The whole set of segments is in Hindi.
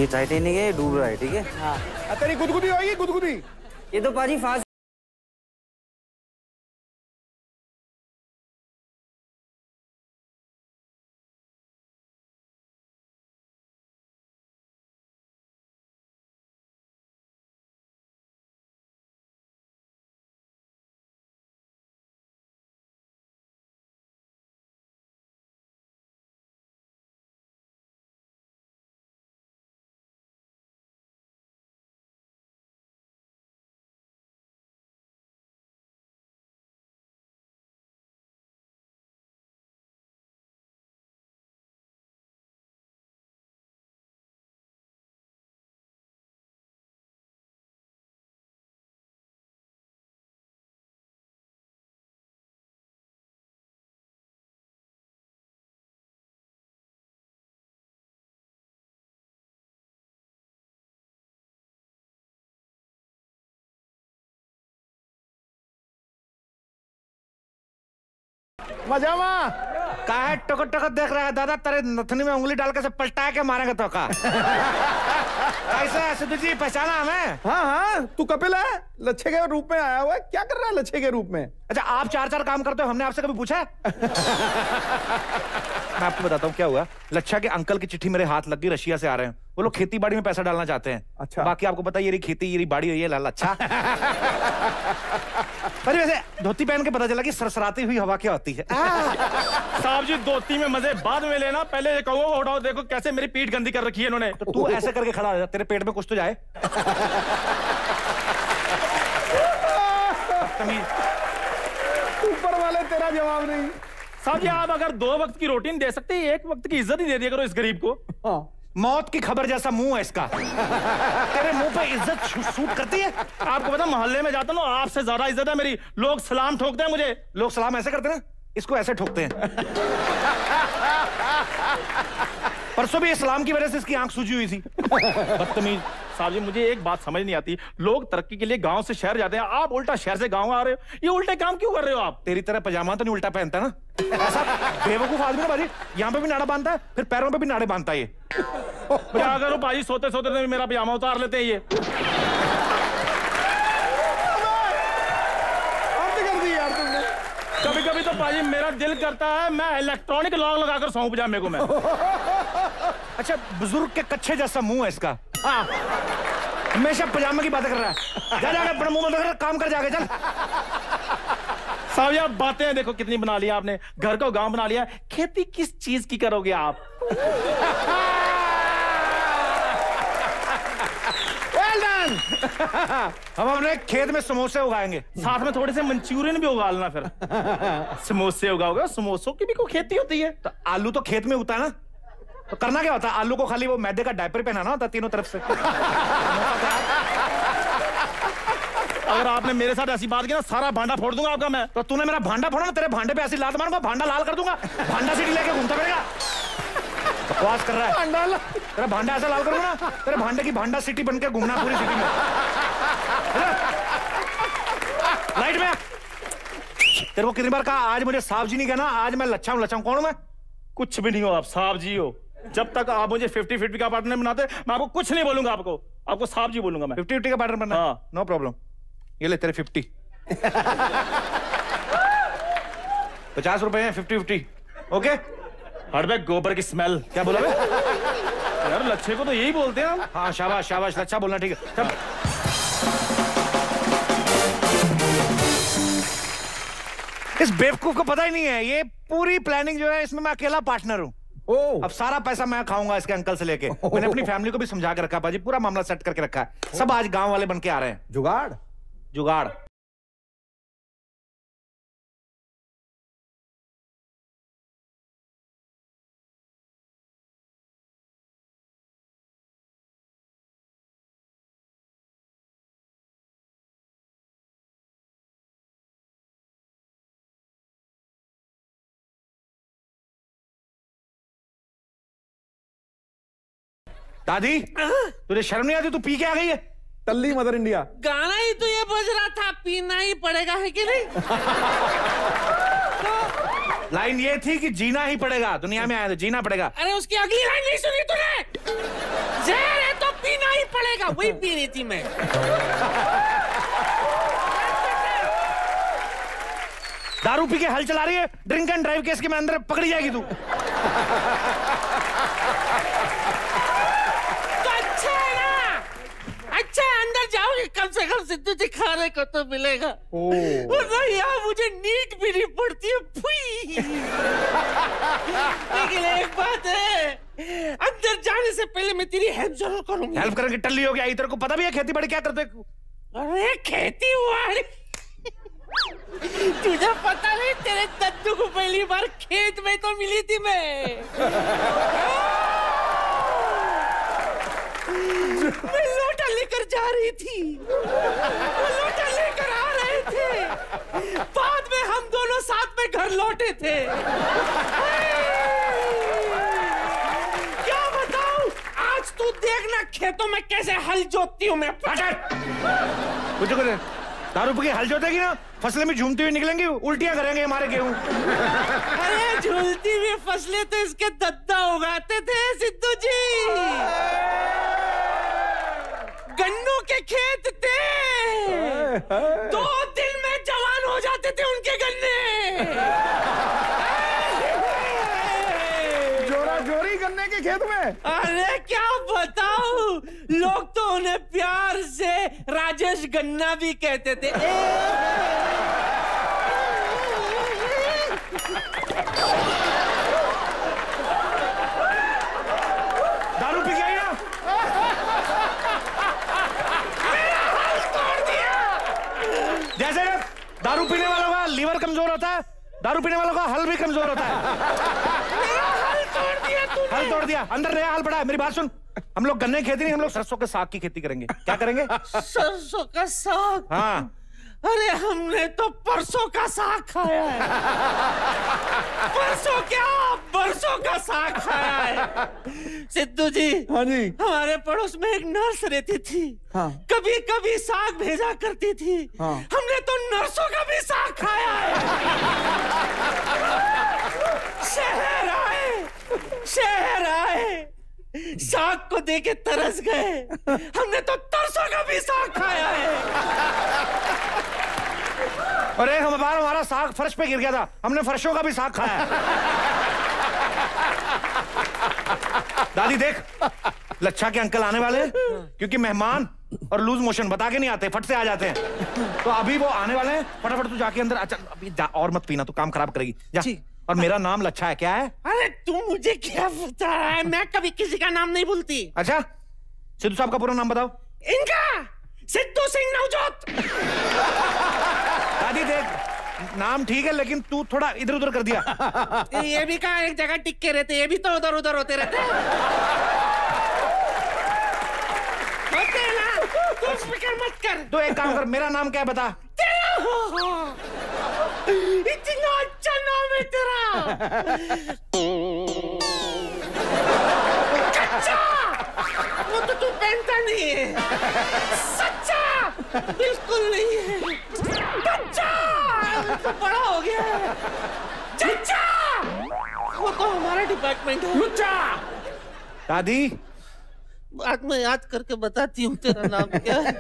ये टाइटेनिक है, डूब रहा है, ठीक है। हाँ तेरी गुदगुदी होगी, गुदगुदी। ये तो पाजी फास्ट। मजामा कहा है टको टको देख रहा है दादा, तेरे नथनी में उंगली डाल के से पलटा के मारेंगे तो का। ऐसा सिद्धू जी पहचाना हमें? हाँ हाँ तू कपिल है, लच्छे के रूप में आया हुआ है। क्या कर रहा है लच्छे के रूप में? अच्छा आप 4-4 काम करते हो, हमने आपसे कभी पूछा है? मैं आपको बताता हूँ क्या हुआ। लच्छा के अंकल की चिट्ठी मेरे हाथ लग गई, रशिया से आ रहे हैं वो लोग, खेती बाड़ी में पैसा डालना चाहते हैं। अच्छा बाकी आपको पता है ये रही खेती, ये रही बाड़ी, ये लाल। अच्छा पर वैसे धोती पहन के पता चला कि सरसराती हुई हवा क्या होती है। साहब जी धोती में मजे बाद में लेना, पहले ये कहो उठाओ, देखो कैसे मेरी पीठ गंदी कर रखी है इन्होंने। तो तू ऐसे करके खड़ा हो जा, तेरे पेट में कुछ तो जाए। ऊपर वाले तेरा जवाब नहीं। साहब जी आप अगर 2 वक्त की रोटी नहीं दे सकते, 1 वक्त की इज्जत ही दे दिया करो इस गरीब को। हाँ। मौत की खबर जैसा मुंह है इसका। तेरे मुंह पे इज्जत सूट करती है? आपको पता मोहल्ले में जाता हूँ आपसे ज्यादा इज्जत है मेरी, लोग सलाम ठोकते हैं मुझे। लोग सलाम ऐसे करते हैं, इसको ऐसे ठोकते हैं। परसों भी इस्लाम की वजह से इसकी आंख सूजी हुई थी। बदतमीज। साहब जी मुझे एक बात समझ नहीं आती, लोग तरक्की के लिए गांव से शहर जाते हैं, आप उल्टा शहर से गांव आ रहे हो, ये उल्टे काम क्यों कर रहे हो आप? तेरी तरह पजामा तो नहीं उल्टा पहनता ना, ऐसा बेवकूफ आदमी ना भाजी, यहाँ पे भी नाड़ा बांधता है, फिर पैरों पे भी नाड़े बांधता है ये। क्या करो भाजी, सोते सोते मेरा पजामा उतार लेते हैं ये। कभी कभी तो भाजी मेरा दिल करता है मैं इलेक्ट्रॉनिक लॉक लगाकर सोऊं पजामे को मैं। अच्छा बुजुर्ग के कच्चे जैसा मुंह है इसका। हाँ हमेशा पजामे की बातें कर रहा है। जा जाके अपने मुंह में काम कर जाके चल। साहब यार बातें देखो कितनी बना लिया आपने, घर को गांव बना लिया, खेती किस चीज की करोगे आप? हम अपने खेत में समोसे उगाएंगे, साथ में थोड़े से मंचूरियन भी उगा लेना फिर। समोसे उगाओगे, समोसों की भी कोई खेती होती है? तो आलू तो खेत में उगता है ना, तो करना क्या होता है? आलू को खाली वो मैदे का डायपर पहनाना होता है तीनों तरफ से। अगर आपने मेरे साथ ऐसी बात की ना सारा भांडा फोड़ दूंगा आपका मैं। तो तूने मेरा भांडा फोड़ा ना, तेरे भांडे पे ऐसी लात मारूंगा, भांडा लाल कर दूंगा, भांडा सीढ़ी लेके घूमता रहेगा। बकवास कर रहा है। तेरा भांडा ऐसा लाल करूंगा ना, तेरे भांडे की भांडा सिटी बनके घूमना पूरी सिटी में। लाइट में तेरे को कितनी बार कहा आज मुझे साहब जी नहीं कहना, आज मैं लच्छा हूं। लच्छा हूं? कौन हूं मैं? कुछ भी नहीं हो आप, साहब जी हो। जब तक आप मुझे 50-50 का पार्टनर बनाते मैं आपको कुछ नहीं बोलूंगा, आपको साहब जी बोलूंगा मैं। 50-50 का पार्टनर बनना? हाँ नो प्रॉब्लम। ये ले तेरे 50। 50 रुपए हैं 50-50। ओके हड़बे गोबर की स्मेल। क्या बोला बे? यार लच्छे को तो यही बोलते हैं। हाँ शाबाश शाबाश, लच्छा बोलना ठीक है। सब इस बेवकूफ को पता ही नहीं है, ये पूरी प्लानिंग जो है इसमें मैं अकेला पार्टनर हूँ। अब सारा पैसा मैं खाऊंगा इसके अंकल से लेके। मैंने अपनी फैमिली को भी समझा के रखा है, पूरा मामला सेट करके रखा है। सब आज गांव वाले बन के आ रहे हैं। जुगाड़ जुगाड़। दादी तुझे शर्म नहीं आती? तू पी के आ गई है? तल्ली मदर इंडिया गाना ही तो ये बज रहा था, पीना ही पड़ेगा है कि नहीं? तो लाइन ये थी कि जीना ही पड़ेगा, दुनिया में आया तो जीना पड़ेगा। अरे उसकी अगली लाइन नहीं सुनी तूने? जहर है पीना ही पड़ेगा, वही पी रही थी मैं। दारू पी के हल चला रही है, ड्रिंक एंड ड्राइव केस के में अंदर पकड़ी जाएगी तू। तो अच्छा है ना, अच्छा अंदर जाओगे, कम से कम सिद्धू जी खाने को तो मिलेगा। यार मुझे नींद भी नहीं पड़ती है। लेकिन एक बात है, अंदर जाने से पहले मैं तेरी हेल्प जरूर करूंगी। हेल्प करके टल्ली हो गया, तेरे को पता भी है खेती बाड़ी क्या करते? अरे खेती बाड़ी तुझे पता नहीं, तेरे दद्दू को पहली बार खेत में तो मिली थी मैं। मैं लोटा लेकर जा रही थी, लोटा लेकर आ रहे थे, बाद में हम दोनों साथ में घर लौटे थे। क्या बताऊं, आज तू देखना खेतों में कैसे हल जोतती हूँ मैं। कुछ दारू पी के हल जोतेगी ना, फसलें भी झूमती हुई निकलेंगी, उल्टियां करेंगे हमारे गेहूं। अरे झूलती हुई फसलें तो इसके दद्दा उगाते थे सिद्धू जी, गन्नों के खेत थे, 2 दिन में जवान हो जाते थे उनके गन्ने। जोरा जोरी गन्ने के खेत में। अरे क्या बताऊं, लोग तो उन्हें प्यार से राजेश गन्ना भी कहते थे। दारू पी के आई ना, जैसे दारू पीने वालों का लीवर कमजोर होता है, दारू पीने वालों का हल भी कमजोर होता है। हल तोड़ दिया, अंदर नया हल पड़ा है। मेरी बात सुन, हम लोग गन्ने की खेती नहीं, हम लोग सरसों के साग की खेती करेंगे। क्या करेंगे? सरसों का साग? हाँ। अरे हमने तो परसों का साग खाया है। परसों क्या, बरसों का साग खाया है। सिद्धू जी, हाँ जी, हमारे पड़ोस में एक नर्स रहती थी, हाँ। कभी कभी साग भेजा करती थी, हाँ। हमने तो नर्सों का भी साग खाया है। शहर आए, साग को देके तरस गए, हमने तो तरसों का भी साग खाया है। अरे हमारा साग फर्श पे गिर गया था, हमने फर्शों का भी साग खाया। दादी देख, लच्छा के अंकल आने वाले हैं, क्योंकि मेहमान और लूज मोशन बता के नहीं आते, फट से आ जाते हैं। तो अभी वो आने वाले हैं, फटाफट तू जाके अंदर। अच्छा अभी जा, और मत पीना, तू काम खराब करेगी जा। और मेरा नाम लच्छा है, क्या है? अरे तू मुझे क्या बता रहा है, मैं कभी किसी का नाम नहीं भूलती। अच्छा, सिद्धू साहब का पूरा नाम बताओ। इनका सिद्धू सिंह नवजोत। दादी देख, नाम ठीक है, लेकिन तू थोड़ा इधर उधर कर दिया। ये भी कहा एक जगह टिक के रहते, ये भी तो उधर उधर होते रहते हैं ना। तू फिक्र मत कर। तो एक काम कर, मेरा नाम क्या है बता। इतना अच्छा नाम है तेरा। कच्चा, वो तो तू पहनता नहीं है। सच्चा बिल्कुल नहीं है। बच्चा तो बड़ा हो गया है। चच्चा वो तो हमारा डिपार्टमेंट है। लुच्चा। दादी बाद में याद करके बताती हूँ तेरा नाम क्या है।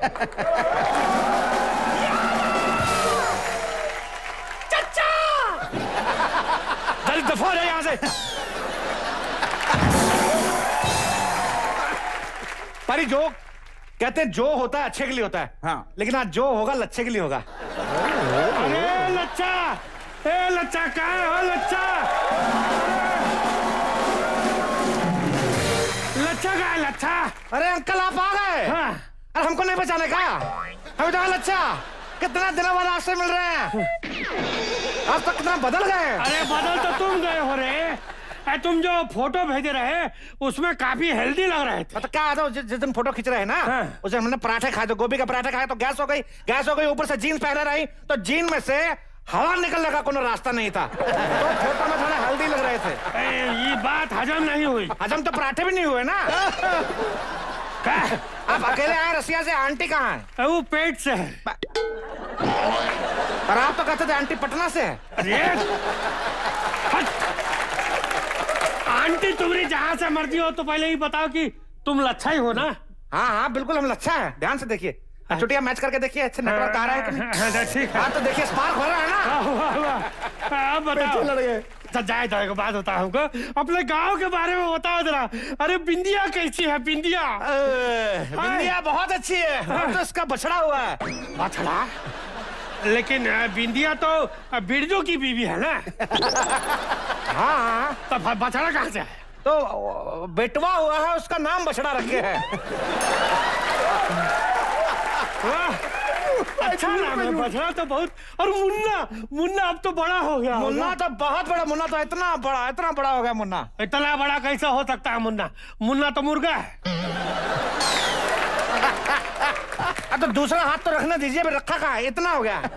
चच्चा जल्दी दफा हो जाए यहाँ से। पारी जो कहते हैं जो होता है अच्छे के लिए होता है, हाँ। लेकिन आज जो होगा लच्छे के लिए होगा। अरे लच्छा, ए लच्छा कहाँ है? ओ लच्छा, लच्छा कहाँ है? लच्छा, अरे अंकल आप आ गए। हाँ। अरे हमको नहीं पहचाने का? हमें तो लच्छा कितना दिनों बाद आपसे मिल रहे हैं। आप तो कितना बदल गए। अरे बदल तो तुम गए हो रे। तुम जो फोटो भेजे रहे उसमें काफी हेल्दी लग रहे थे। तो क्या था, जिस दिन फोटो खींच रहे हैं ना, हाँ। उस दिन हमने पराठे खाए, तो गोभी का पराठा खाया तो गैस हो गई, ऊपर से जीन्स पहने रही तो जीन में से हवा निकलने का कोई रास्ता नहीं था। तो फोटो में थोड़ा हेल्दी लग रहे थे। ये बात हजम नहीं हुई। हजम तो पराठे भी नहीं हुए ना। आप अकेले आए रसिया से, आंटी कहाँ है? वो पेट से है। और आप तो कहते थे आंटी पटना से है। अरे आंटी तुम्हारी जहां से मर्जी हो, तो पहले ही बताओ कि तुम लच्छा ही हो ना। हाँ हाँ बिल्कुल हम अच्छा है, ध्यान से देखिए, चुटिया मैच करके देखिए, अच्छे नेटवर्क आ रहा है कि नहीं? ठीक है। हाँ तो देखिए स्पार्क हो रहा है ना। अब बताओ जाए जाएगा, बात होता है हमको, अपने गांव के बारे में बताओ जरा। अरे बिंदिया कैसी है? बिंदिया बिंदिया बहुत अच्छी है, तो इसका बछड़ा हुआ है। बछड़ा? लेकिन बिंदिया तो बिरजू की बीवी है ना। हाँ तो बछड़ा कहाँ से है? तो बेटवा हुआ है, उसका नाम बछड़ा रखे है। अच्छा नाम है बछड़ा तो बहुत। और मुन्ना, मुन्ना अब तो बड़ा हो गया। मुन्ना तो बहुत बड़ा, मुन्ना तो इतना बड़ा हो गया। मुन्ना इतना बड़ा कैसे हो सकता है? मुन्ना, मुन्ना तो मुर्गा है। तो दूसरा हाथ तो रखने दीजिए, रखा कहाँ है? इतना हो गया।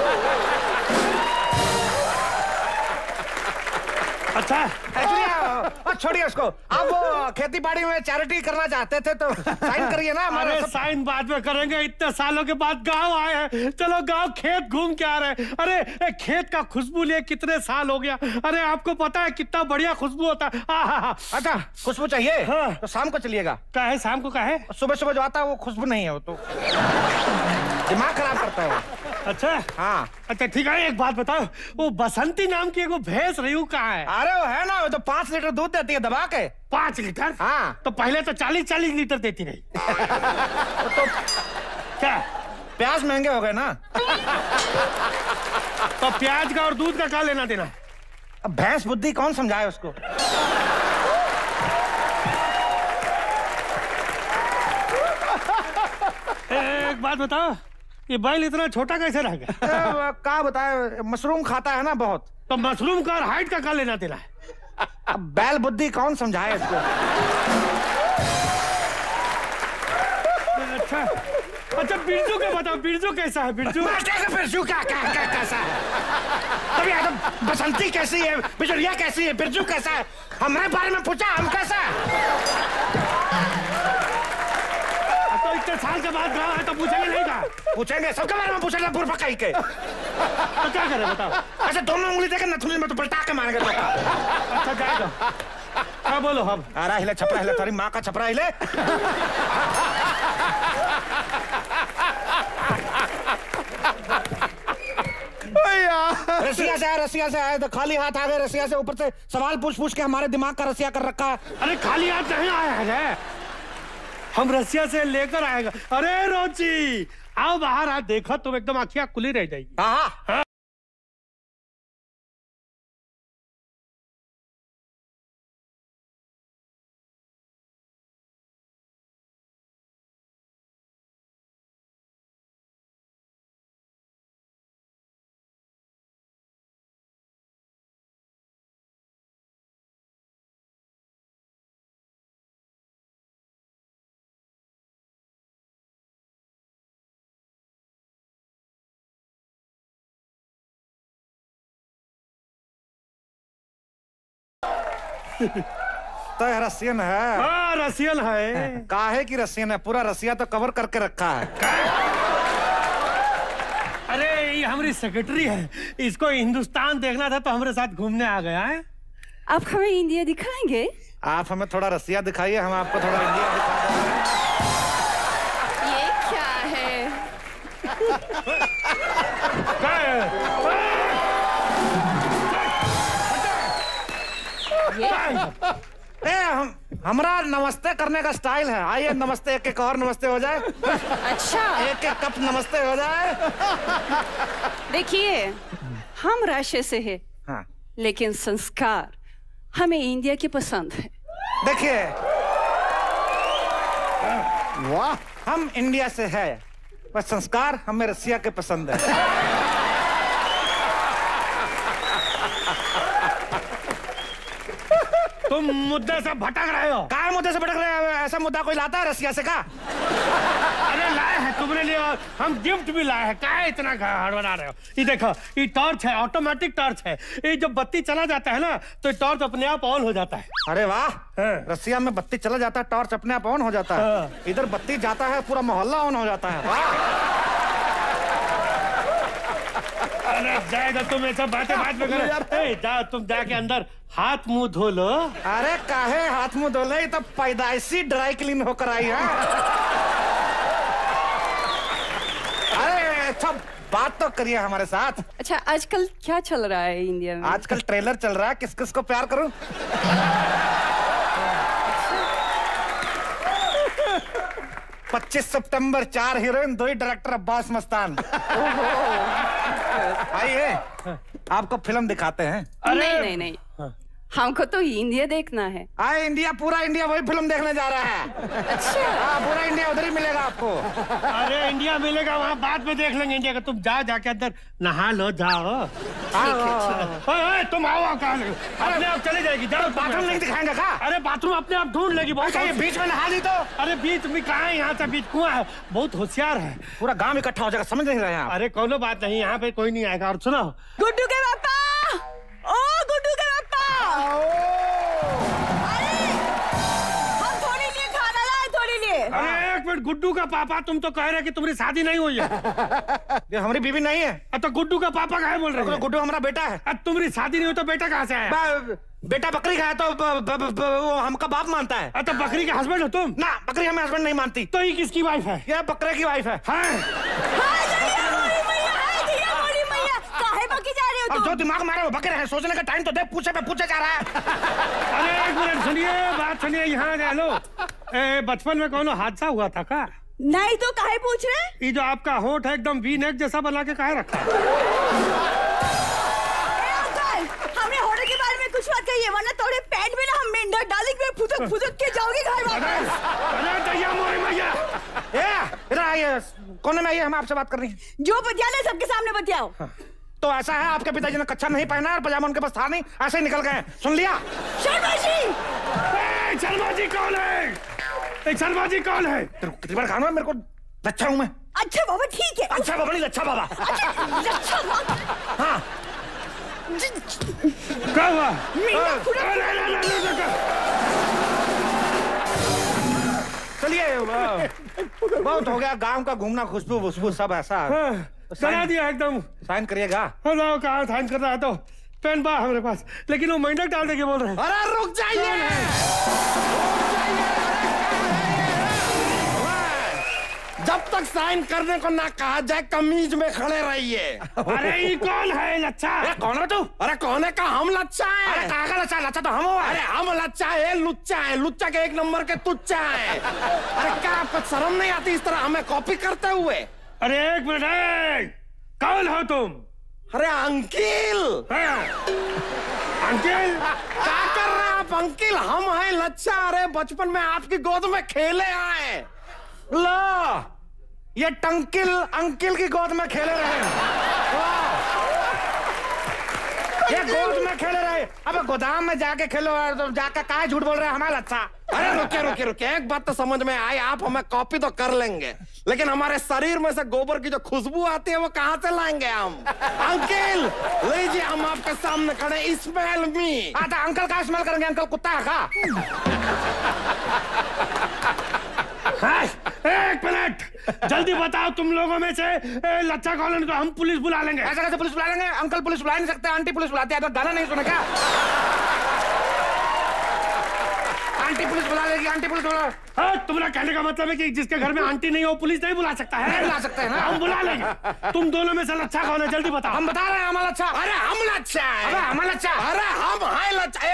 अच्छा छोड़िए उसको। आप वो खेती बाड़ी में चैरिटी करना चाहते थे तो साइन करिए ना। अरे साइन बाद में करेंगे, इतने सालों के बाद गांव आए हैं, चलो गांव खेत घूम के आ रहे हैं। अरे खेत का खुशबू लिए कितने साल हो गया। अरे आपको पता है कितना बढ़िया खुशबू होता है। अच्छा खुशबू चाहिए? हाँ। तो शाम को चलिएगा। क्या है शाम को? क्या है? सुबह सुबह जो आता है वो खुशबू नहीं है, वो तो दिमाग खराब करता है वो। अच्छा हाँ अच्छा ठीक है, एक बात बताओ, वो बसंती नाम की एगो भैंस रही कहाँ है? अरे वो है ना, वो तो 5 लीटर दूध देती है दबा के। 5 लीटर? हाँ। तो पहले तो 40 लीटर देती रही। तो क्या प्याज महंगे हो गए ना। तो प्याज का और दूध का क्या लेना देना? अब भैंस बुद्धि कौन समझाए उसको। एक बात बताओ, ये बैल इतना छोटा कैसे रह गया? क्या बताए, मशरूम खाता है ना बहुत। तो मशरूम का और हाइट का क्या लेना देना है? अब बैल बुद्धि कौन समझाए इसको। अच्छा अच्छा बिरजू का बताओ, बिरजू कैसा है? बिरजू बिरजू कैसा है? अभी तो बसंती कैसी है, बिजलिया कैसी है, बिरजू कैसा है? हमारे बारे में पूछा, हम कैसा है? तो इतने साल के बाद गाँव है तो पूछेंगे नहीं का? पूछेंगे, सबके बारे में पूछेंगे, बुरफा कहीं के। तो क्या करें बताओ? अच्छा दोनों उंगली देखे नथुनी में तो पलटा के मारेंगे तो। अच्छा जाएगा, हाँ बोलो। हम अरे हिले छपरा हिले, तेरी माँ का छपरा हिले। रसिया से आए तो खाली हाथ आ गए। रसिया से ऊपर से सवाल पूछ के हमारे दिमाग का रसिया कर रखा है। अरे खाली हाथ नहीं आया है, हम रसिया से लेकर आएगा। अरे रोची आओ बाहर, आ देखो तुम एकदम आँखियाँ खुली रह जाएगी। हाँ तो रसियन है। हाँ रसियन है। काहे की रसियन है? पूरा रसिया तो कवर करके रखा है। अरे ये हमारी सेक्रेटरी है, इसको हिंदुस्तान देखना था तो हमारे साथ घूमने आ गया है। आप हमें इंडिया दिखाएंगे? आप हमें थोड़ा रसिया दिखाइए, हम आपको थोड़ा इंडिया दिखा देंगे। ये क्या है? क्या है? हमारा नमस्ते करने का स्टाइल है। आइए नमस्ते, एक और नमस्ते हो जाए। अच्छा एक कप नमस्ते हो जाए। देखिए हम राशि से है, हाँ। लेकिन संस्कार हमें इंडिया की पसंद है। देखिए वाह, हम इंडिया से है पर संस्कार हमें रसिया के पसंद है। तुम मुद्दे से भटक रहे हो। क्या मुद्दे से भटक रहे हैं? ऐसा मुद्दा कोई लाता है रसिया से का? अरे लाए हैं तुमने लिए, हम गिफ्ट भी लाए हैं। क्या इतना हड़बड़ा रहे हो? ये देखो, ये टॉर्च है, ऑटोमेटिक टॉर्च है। ये जब बत्ती चला जाता है ना तो टॉर्च अपने आप ऑन हो जाता है। अरे वाह, रसिया में बत्ती चला जाता है, टॉर्च अपने आप ऑन हो जाता है। इधर बत्ती जाता है, पूरा मोहल्ला ऑन हो जाता है। अरे जाएगा तुम ऐसा बातें बात में करो। जाओ तुम जाके अंदर हाथ मुंह धो लो। अरे काहे हाथ मुंह धो ले, तो पैदाइशी ड्राई क्लीन होकर आई है। अच्छा बात तो करिए हमारे साथ। अच्छा आजकल क्या चल रहा है इंडिया में? आजकल ट्रेलर चल रहा है, किस किस को प्यार करूं। 25 सितंबर 4 हीरोइन 2 ही डायरेक्टर अब्बास मस्तान। आइए आपको फिल्म दिखाते हैं। नहीं नहीं हमको तो इंडिया देखना है। आए इंडिया, पूरा इंडिया वही फिल्म देखने जा रहा है। अच्छा हाँ, पूरा इंडिया उधर ही मिलेगा आपको। अरे इंडिया मिलेगा वहाँ बाद में देख लेंगे इंडिया का। तुम जाओ जाके अंदर नहा लो जाओ। तुम आओ अपने आप चले जाएगी। जाओ बाथरूम नहीं दिखाएंगे का? अरे बाथरूम अपने आप ढूंढ लेगी। बहुत बीच में नहा ली तो। अरे बीच में कहाँ है, यहाँ से बीच कुआं है। बहुत होशियार है, पूरा गांव इकट्ठा हो जाएगा, समझ नहीं रहे हैं आप। अरे कोनो बात नहीं, यहाँ पे कोई नहीं आएगा। और सुनो गुड्डू के पापा, ओ गुड्डू के पापा, अरे हम थोड़ी लिए खाना लाए, थोड़ी लिए। अरे एक मिनट, गुड्डू का पापा? तुम तो कह रहे कि तुम्हारी शादी नहीं हुई है। ये हमारी बीवी नहीं है। तो गुड्डू का पापा कहाँ बोल रहे हो? गुड्डू हमारा बेटा है। तुम्हारी शादी नहीं हुई तो बेटा कहाँ से आया? बेटा बकरी का है तो वो हमका बाप मानता है। तो बकरी के हस्बैंड हो तुम? ना, बकरी हमें हस्बैंड नहीं मानती। तो ये किसकी वाइफ है? ये बकरे की वाइफ है। अब जो दिमाग मारे वो बकरे हैं, सोचने का टाइम तो दे। पूछे पे पूछे जा रहा है। अरे एक मिनट सुनिए, बात सुनिए। यहाँ हेलो, बचपन में कौन हादसा हुआ था का? नहीं तो काहे पूछ रहे? ये जो आपका होंठ है एकदम वी नेक जैसा बना के काहे रखा है? हमने होने के बारे में कुछ बात कही, वरना तोड़े पेट में ना हम मेंढक डालेंगे, फुदक फुदक के जाओगे घर वापस। अरे दैया मोरी मैया, इधर आइए, कोने में आइए, हम आपसे बात कर रही हैं। जो बतियाना सबके सामने बतियाओ। तो ऐसा है, आपके पिताजी ने कच्छा नहीं पहना और पजामा उनके पास था नहीं, ऐसे ही निकल गए। सुन लिया? शर्मा जी! शर्मा जी कौन है? शर्मा जी कौन है? कितनी बार खाना है मेरे को? लच्छा हूँ मैं। अच्छा बाबा ठीक है। अच्छा बाबा नहीं, लच्छा बाबा। अच्छा हाँ क्या हुआ? चलिए, बहुत हो गया गांव का घूमना, खुशबू वुशबू सब ऐसा। सना दिया एकदम। साइन करिएगा। हेलो, कहाँ साइन कर रहा है? तो पेन बा हमारे पास, लेकिन वो मेंढक डाल दे के बोल रहे हैं। अरे रुक जाइए, जब तक साइन करने को ना कहा जाए कमीज में खड़े रहिए। अरे ये कौन है लच्छा? कौन है तू? अरे कौन है का? हम लच्छा है। अरे कहाँ का लच्छा? लच्छा तो हम हो। अरे हम लच्छा है, लुच्चा है, लुच्चा के 1 नंबर के तुच्चा है। अरे क्या आपको शर्म नहीं आती इस तरह हमें कॉपी करते हुए? अरे एक मिनट, कौन हो तुम? अरे अंकिल। अंकिल क्या कर रहे हैं आप? अंकिल हम हैं लच्छा। अरे बचपन में आपकी गोद में खेले आए। लो, ये टंकिल अंकिल की गोद में खेले रहे। ये गोद में खेले रहे। अब गोदाम में जाके खेलो, तो जाके काहे झूठ बोल रहे हैं हमारा लच्छा? अरे रुके, एक बात तो समझ में आई, आप हमें कॉपी तो कर लेंगे, लेकिन हमारे शरीर में से गोबर की जो खुशबू आती है वो कहाँ से लाएंगे हम? अंकिल लीजिए, हम आपके सामने खड़े, स्मेल मी। आता अंकल का स्मेल करेंगे? अंकल कुत्ता है का? एक मिनट, जल्दी बताओ तुम लोगों में से लच्छा कौन है? तो हम पुलिस बुला लेंगे। ऐसा कैसे पुलिस बुला लेंगे? अंकल पुलिस बुला नहीं सकते, आंटी पुलिस बुलाते हैं। तो गाना नहीं सुना क्या? आंटी पुलिस बुला लेगी, आंटी पुलिस बुला। हाँ, तुम्हारा कहने का मतलब है कि जिसके घर में आंटी नहीं हो पुलिस नहीं बुला सकता है? नहीं बुला सकते हैं ना। हम बुला लेंगे। तुम दोनों में से लच्छा कौन है? जल्दी बताओ। हम बता रहे हैं हमारा लच्छा। अरे हम लच्छा है। अरे हमारा लच्छा। अरे हम हैं लच्छा।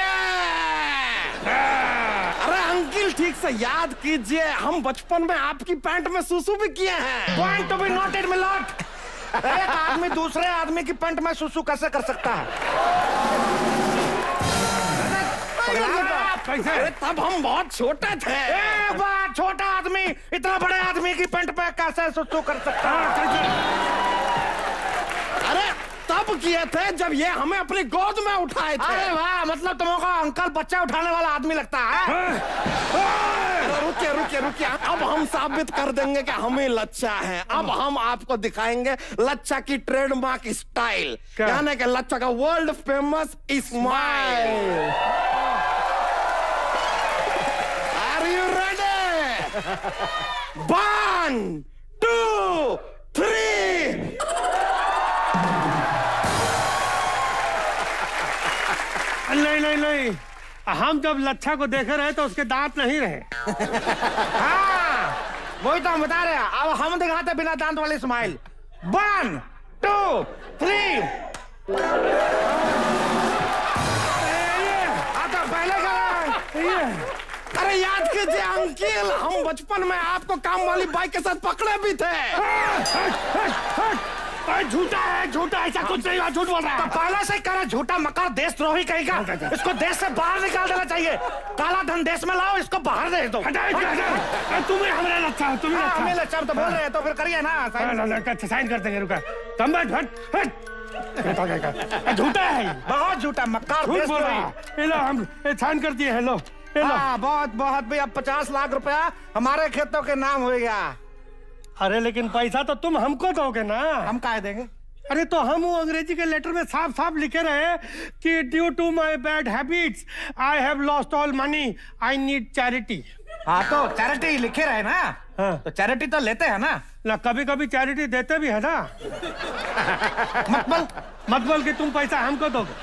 अरे अंकिल ठीक से याद कीजिए, हम बचपन में आपकी पैंट में सुसु भी किए हैं। पॉइंट टू बी नोटेड मिलॉट। एक आदमी दूसरे आदमी की पैंट में सुसु कैसे कर सकता है? अरे तब हम बहुत छोटे थे। एक बार छोटा आदमी इतना बड़े आदमी की पैंट पे कैसे सुसु कर सकता है? अरे तब किए थे जब ये हमें अपनी गोद में उठाए थे। अरे वाह, मतलब तुमको अंकल बच्चा उठाने वाला आदमी लगता है। रुकिए, अब हम साबित कर देंगे कि हमें लच्छा है। अब हम आपको दिखाएंगे लच्छा की ट्रेडमार्क स्टाइल, यानी कि लच्छा का world famous smile. Are you ready? 1 2 3। नहीं, हम जब लच्छा को देखे रहे तो उसके दांत नहीं रहे। हाँ, वही तो हम बता रहे हैं। अब हम दिखाते बिना दांत वाली स्माइल। 1 2 3। आता पहले का। अरे याद कीजिए अंकिल, हम बचपन में आपको काम वाली बाइक के साथ पकड़े भी थे। झूठा है, झूठा, ऐसा कुछ नहीं, झूठ बोल रहा है। तो पहले से कह रहा झूठा मक्कार, देशद्रोही कहेगा। इसको देश से बाहर निकाल देना चाहिए। काला धन देश में लाओ, इसको बाहर दे दो। तुम्हें हमारा लच्छा हो, तुम्हें हमें लच्छा तो बोल रहे हैं, तो फिर करिए ना साइन कर देंगे। रुका तुम झूठा है, बहुत झूठा मक्कार, झूठ बोल रहा है। लो हम साइन कर दिए। हेलो बहुत बहुत भाई, अब 50 लाख रुपया हमारे खेतों के नाम हो गया। अरे लेकिन पैसा तो तुम हमको दोगे ना। हम काहे देंगे? अरे तो हम वो अंग्रेजी के लेटर में साफ साफ लिखे रहे कि due to my bad habits I have lost all money, I need charity. हाँ तो चैरिटी लिखे रहे ना। हाँ। तो चैरिटी तो लेते हैं ना। कभी कभी चैरिटी देते भी है ना। मत बोल कि तुम पैसा हमको दोगे।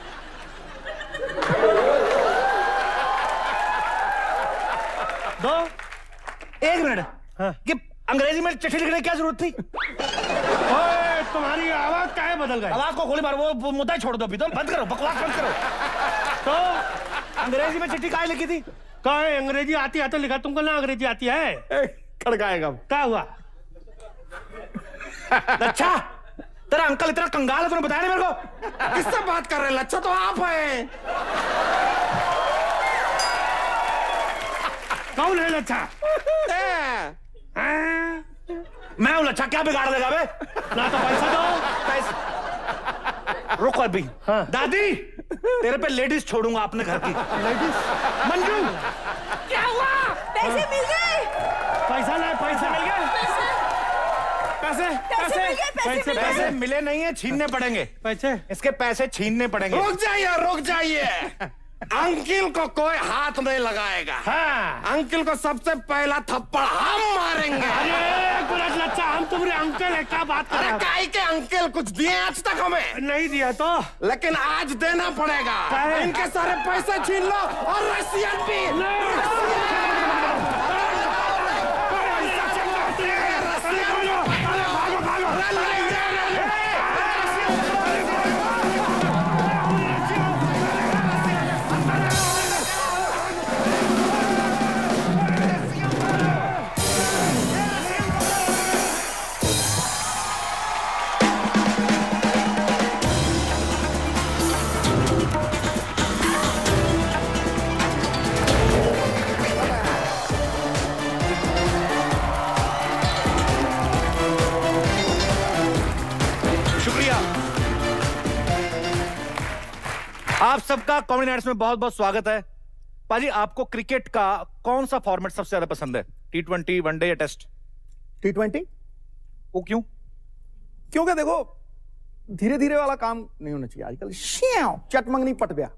दो 1 मिनट। हाँ। कि अंग्रेजी में चिट्ठी लिखने की क्या जरूरत थी? ओए, तुम्हारी आवाज काहे बदल गई? आवाज को गोली मार, वो मुद्दा छोड़ दो, अभी तो बंद करो, बकवास बंद करो। तो अंग्रेजी में चिट्ठी काहे लिखी थी? काहे अंग्रेजी आती है तो लिखा, तुमको ना अंग्रेजी आती है? खड़काएगा। क्या हुआ? अच्छा तेरा अंकल इतना कंगाल है, तूने बताया नहीं मेरे को? किससे बात कर रहे हैं? लच्छा तो आप हैं। कौन है लच्छा? मैं हूं लच्छा, क्या बिगाड़ देगा बे? ना तो पैसा दो। रुको अभी। हाँ। दादी तेरे पे लेडीज छोड़ूंगा अपने घर की। लेडीज? मंजू क्या हुआ? पैसे मिल गए? पैसा ना, पैसा मिल गया। पैसे मिल गए? पैसे मिले नहीं है, छीनने पड़ेंगे। पैसे? इसके पैसे छीनने पड़ेंगे। रुक जाइए। अंकिल को कोई हाथ नहीं लगाएगा। हाँ। अंकिल को सबसे पहला थप्पड़ हम मारेंगे। अरे लच्छा, हम तुम्हारे अंकल है, क्या बात कर रहे हो? काहे के अंकल कुछ दिए आज तक हमें? नहीं दिया तो? लेकिन आज देना पड़ेगा। इनके सारे पैसे छीन लो और रसियन भी। आप सबका कॉमेडी नाइट्स में बहुत बहुत स्वागत है। पाजी, आपको क्रिकेट का कौन सा फॉर्मेट सबसे ज्यादा पसंद है? T20, वनडे या टेस्ट? T20। वो क्यों? क्योंकि देखो धीरे धीरे वाला काम नहीं होना चाहिए आजकल। श्याव चटमंगनी पट गया।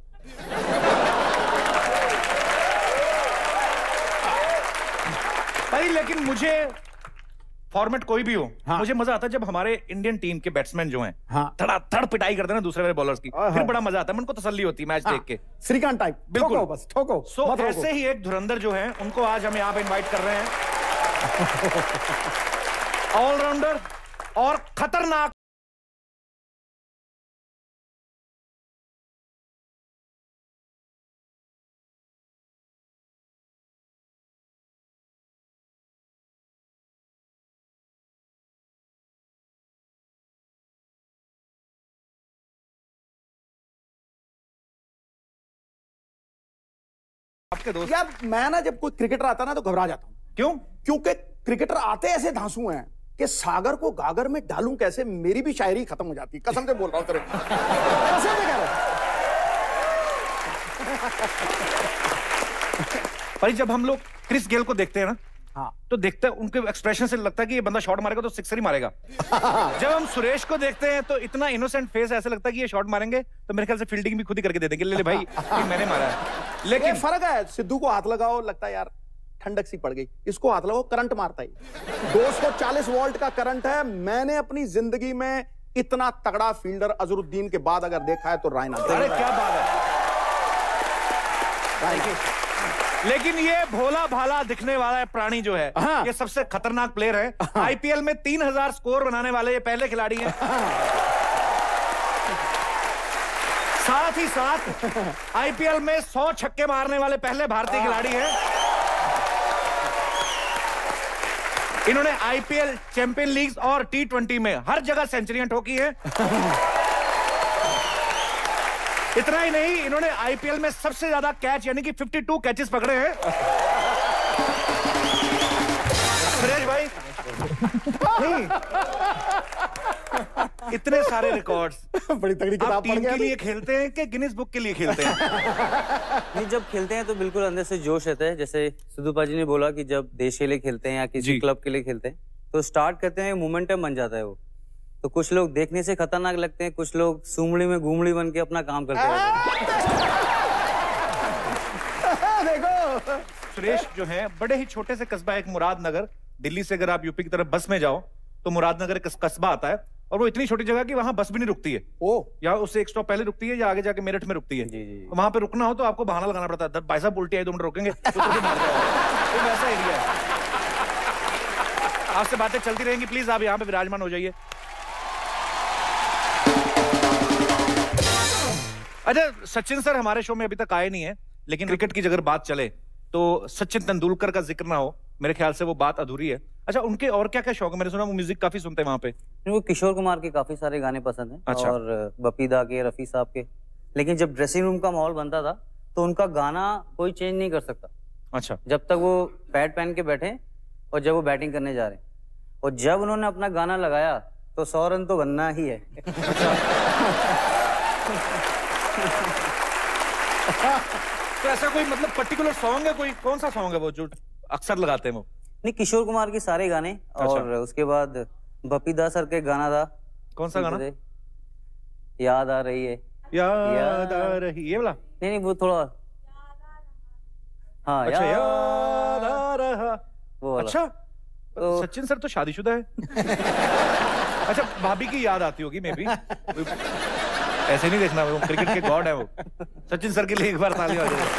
भाई लेकिन मुझे फॉर्मेट कोई भी हो, हाँ। मुझे मजा आता है जब हमारे इंडियन टीम के बैट्समैन जो हैं, हाँ। धड़ाधड़ पिटाई करते हैं ना दूसरे वाले बॉलर्स की, फिर बड़ा मजा आता है, उनको तसल्ली होती है मैच देख के। श्रीकांत टाइप। बिल्कुल। ठोको बस, ठोको। सो मत रोको। ऐसे ही एक धुरंधर जो है, उनको आज हम यहाँ पे इनवाइट कर रहे हैं। ऑलराउंडर और खतरनाक आपके दोस्त। यार मैं ना जब कोई क्रिकेटर आता ना तो घबरा जाता हूँ। क्यों? क्योंकि क्रिकेटर आते ऐसे धांसू हैं कि सागर को गागर में डालूं कैसे, मेरी भी शायरी खत्म हो जाती है। कसम से बोल रहा हूं तेरे। कसम से कह रहा हूं। भाई जब हम लोग क्रिस गेल को देखते हैं ना, हाँ। तो देखते हैं उनके एक्सप्रेशन से लगता है कि ये बंदा शॉट मारेगा तो सिक्सर ही मारेगा। जब हम सुरेश को देखते हैं तो इतना इनोसेंट फेस, ऐसे लगता है कि ये शॉट मारेंगे तो मेरे ख्याल से फील्डिंग भी खुद ही करके दे देंगे। ले भाई ये मैंने मारा है। लेकिन फर्क है, सिद्धू को हाथ लगाओ लगता है यार ठंडक सी पड़ गई, इसको हाथ लगाओ करंट मारता है। 240 वोल्ट का करंट है। मैंने अपनी जिंदगी में इतना तगड़ा फील्डर अजरुद्दीन के बाद अगर देखा है तो रायना। अरे क्या बात है। लेकिन ये भोला भाला दिखने वाला प्राणी जो है, ये सबसे खतरनाक प्लेयर है। आईपीएल में 3000 स्कोर बनाने वाले ये पहले खिलाड़ी हैं। साथ ही साथ आईपीएल में 100 छक्के मारने वाले पहले भारतीय खिलाड़ी हैं। इन्होंने आईपीएल, चैंपियन लीग और T20 में हर जगह सेंचुरियां ठोकी हैं। इतना ही नहीं, इन्होंने आईपीएल में सबसे ज्यादा कैच यानी कि 52 कैचेस पकड़े हैं। सुरेश भाई, इतने सारे रिकॉर्ड्स, बड़ी तगड़ी किताब आप टीम के लिए खेलते हैं कि गिनीज बुक के लिए खेलते हैं? नहीं, जब खेलते हैं तो बिल्कुल अंदर से जोश रहता है। जैसे सुधुपा जी ने बोला कि जब देश के लिए खेलते हैं या किसी क्लब के लिए खेलते हैं तो स्टार्ट करते हैं, मोमेंटम बन जाता है वो। तो कुछ लोग देखने से खतरनाक लगते हैं, कुछ लोग सूमड़ी में घूमड़ी बन के अपना काम करते हैं। देखो सुरेश जो है बड़े ही छोटे से कस्बा, एक मुरादनगर, दिल्ली से अगर आप यूपी की तरफ बस में जाओ तो मुरादनगर एक कस्बा आता है और वो इतनी छोटी जगह कि वहां बस भी नहीं रुकती है। या उससे एक स्टॉप पहले रुकती है या आगे जाके मेरठ में रुकती है। वहां पे रुकना हो तो आपको बहाना लगाना पड़ता है, भाई साहब उल्टी आई 2 मिनट रोकेंगे तो वैसा एरिया है। आपसे बातें चलती रहेंगी, प्लीज आप यहाँ पे विराजमान हो जाइए। अच्छा, सचिन सर हमारे शो में अभी तक आए नहीं है, लेकिन क्रिकेट की अगर बात चले तो सचिन तेंदुलकर का जिक्र ना हो, मेरे ख्याल से वो बात अधूरी है। अच्छा, उनके और क्या क्या शौक है? मैंने सुना वो म्यूजिक काफी सुनते हैं वहां पे। उनको किशोर कुमार के काफी सारे गाने पसंद हैं। अच्छा। और बपीदा के, रफी साहब के। लेकिन जब ड्रेसिंग रूम का माहौल बनता था तो उनका गाना कोई चेंज नहीं कर सकता। अच्छा। जब तक वो पैड पहन के बैठे और जब वो बैटिंग करने जा रहे, और जब उन्होंने अपना गाना लगाया तो 100 रन तो बनना ही है। तो ऐसा कोई मतलब पर्टिकुलर सॉन्ग है, कोई कौन सा सॉन्ग है वो जो अक्सर लगाते हैं वो? नहीं, किशोर कुमार के सारे गाने। और उसके बाद बपीदा सर के गाना था। कौन सा गाना? याद आ रही है, याद आ रही, ये वाला? नहीं, वो थोड़ा, हाँ, अच्छा, याद आ रहा वो वाला। अच्छा, तो सचिन सर तो शादीशुदा है। अच्छा, भाभी की याद आती होगी मे बी। ऐसे नहीं देखना, वो क्रिकेट के गॉड है वो। सचिन सर के लिए एक बार ताली हो जाए।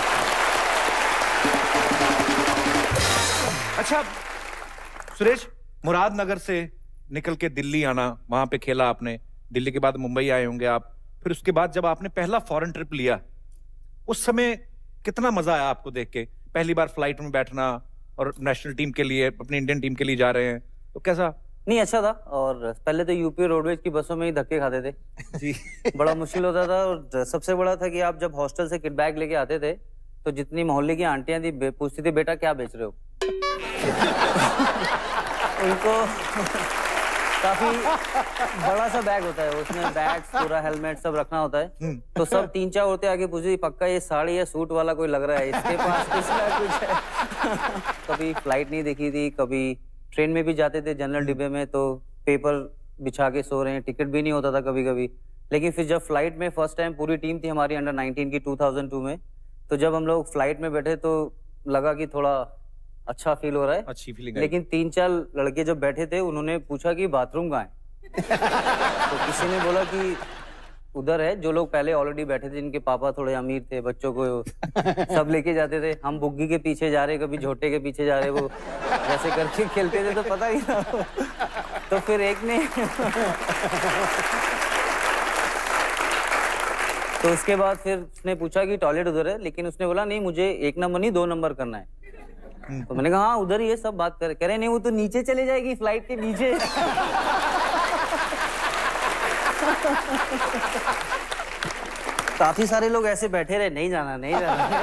अच्छा सुरेश, मुरादनगर से निकल के दिल्ली आना, वहां पे खेला आपने, दिल्ली के बाद मुंबई आए होंगे आप, फिर उसके बाद जब आपने पहला फॉरेन ट्रिप लिया, उस समय कितना मजा आया आपको देख के? पहली बार फ्लाइट में बैठना और नेशनल टीम के लिए, अपनी इंडियन टीम के लिए जा रहे हैं, तो कैसा? नहीं, अच्छा था। और पहले तो यूपी रोडवेज की बसों में ही धक्के खाते थे जी। बड़ा मुश्किल होता था। और सबसे बड़ा था कि आप जब हॉस्टल से किट बैग लेके आते थे तो जितनी मोहल्ले की आंटियां थी पूछती थी, बेटा क्या बेच रहे हो? उनको काफी बड़ा सा बैग होता है, उसमें बैग्स, पूरा हेलमेट सब रखना होता है। तो सब 3-4 औरतें आगे पूछती, पक्का ये साड़ी या सूट वाला कोई लग रहा है, इसके पास कुछ ना कुछ है। कभी फ्लाइट नहीं देखी थी, कभी ट्रेन में भी जाते थे जनरल डिब्बे में तो पेपर बिछा के सो रहे हैं, टिकट भी नहीं होता था कभी कभी। लेकिन फिर जब फ्लाइट में फर्स्ट टाइम, पूरी टीम थी हमारी अंडर 19 की 2002 में, तो जब हम लोग फ्लाइट में बैठे तो लगा कि थोड़ा अच्छा फील हो रहा है, अच्छी फीलिंग। लेकिन 3-4 लड़के जब बैठे थे उन्होंने पूछा कि बाथरूम कहाँ है? तो किसी ने बोला कि उधर है। जो लोग पहले ऑलरेडी बैठे थे, जिनके पापा थोड़े अमीर थे, बच्चों को सब लेके जाते थे। हम बुग्गी के पीछे जा रहे, कभी झोटे के पीछे जा रहे, वो जैसे करके खेलते थे तो पता ही था। तो फिर एक ने तो उसके बाद फिर उसने पूछा कि टॉयलेट उधर है, लेकिन उसने बोला नहीं, मुझे 1 नंबर नहीं 2 नंबर करना है। तो मैंने कहा हाँ उधर ही है, सब बात कह रहे नहीं, वो तो नीचे चले जाएगी फ्लाइट के नीचे। काफी सारे लोग ऐसे बैठे रहे, नहीं जाना नहीं जाना।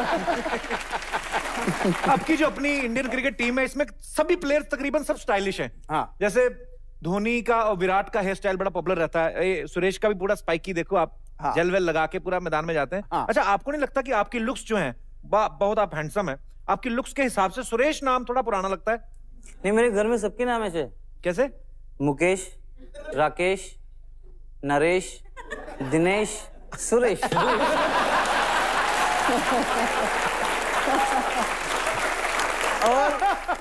आपकी जो अपनी इंडियन क्रिकेट टीम है, इसमें सभी प्लेयर्स तकरीबन सब स्टाइलिश हैं। हाँ। जैसे धोनी का और विराट का हेयर स्टाइल बड़ा पॉपुलर रहता है, सुरेश का भी पूरा स्पाइकी, देखो आप। हाँ। जेल वेल लगा के पूरा मैदान में जाते हैं। हाँ। अच्छा, आपको नहीं लगता कि आपकी लुक्स जो हैं, बहुत आप हैंडसम है, आपकी लुक्स के हिसाब से सुरेश नाम थोड़ा पुराना लगता है? नहीं, मेरे घर में सबके नाम ऐसे। कैसे? मुकेश, राकेश, नरेश, दिनेश, सुरेश। और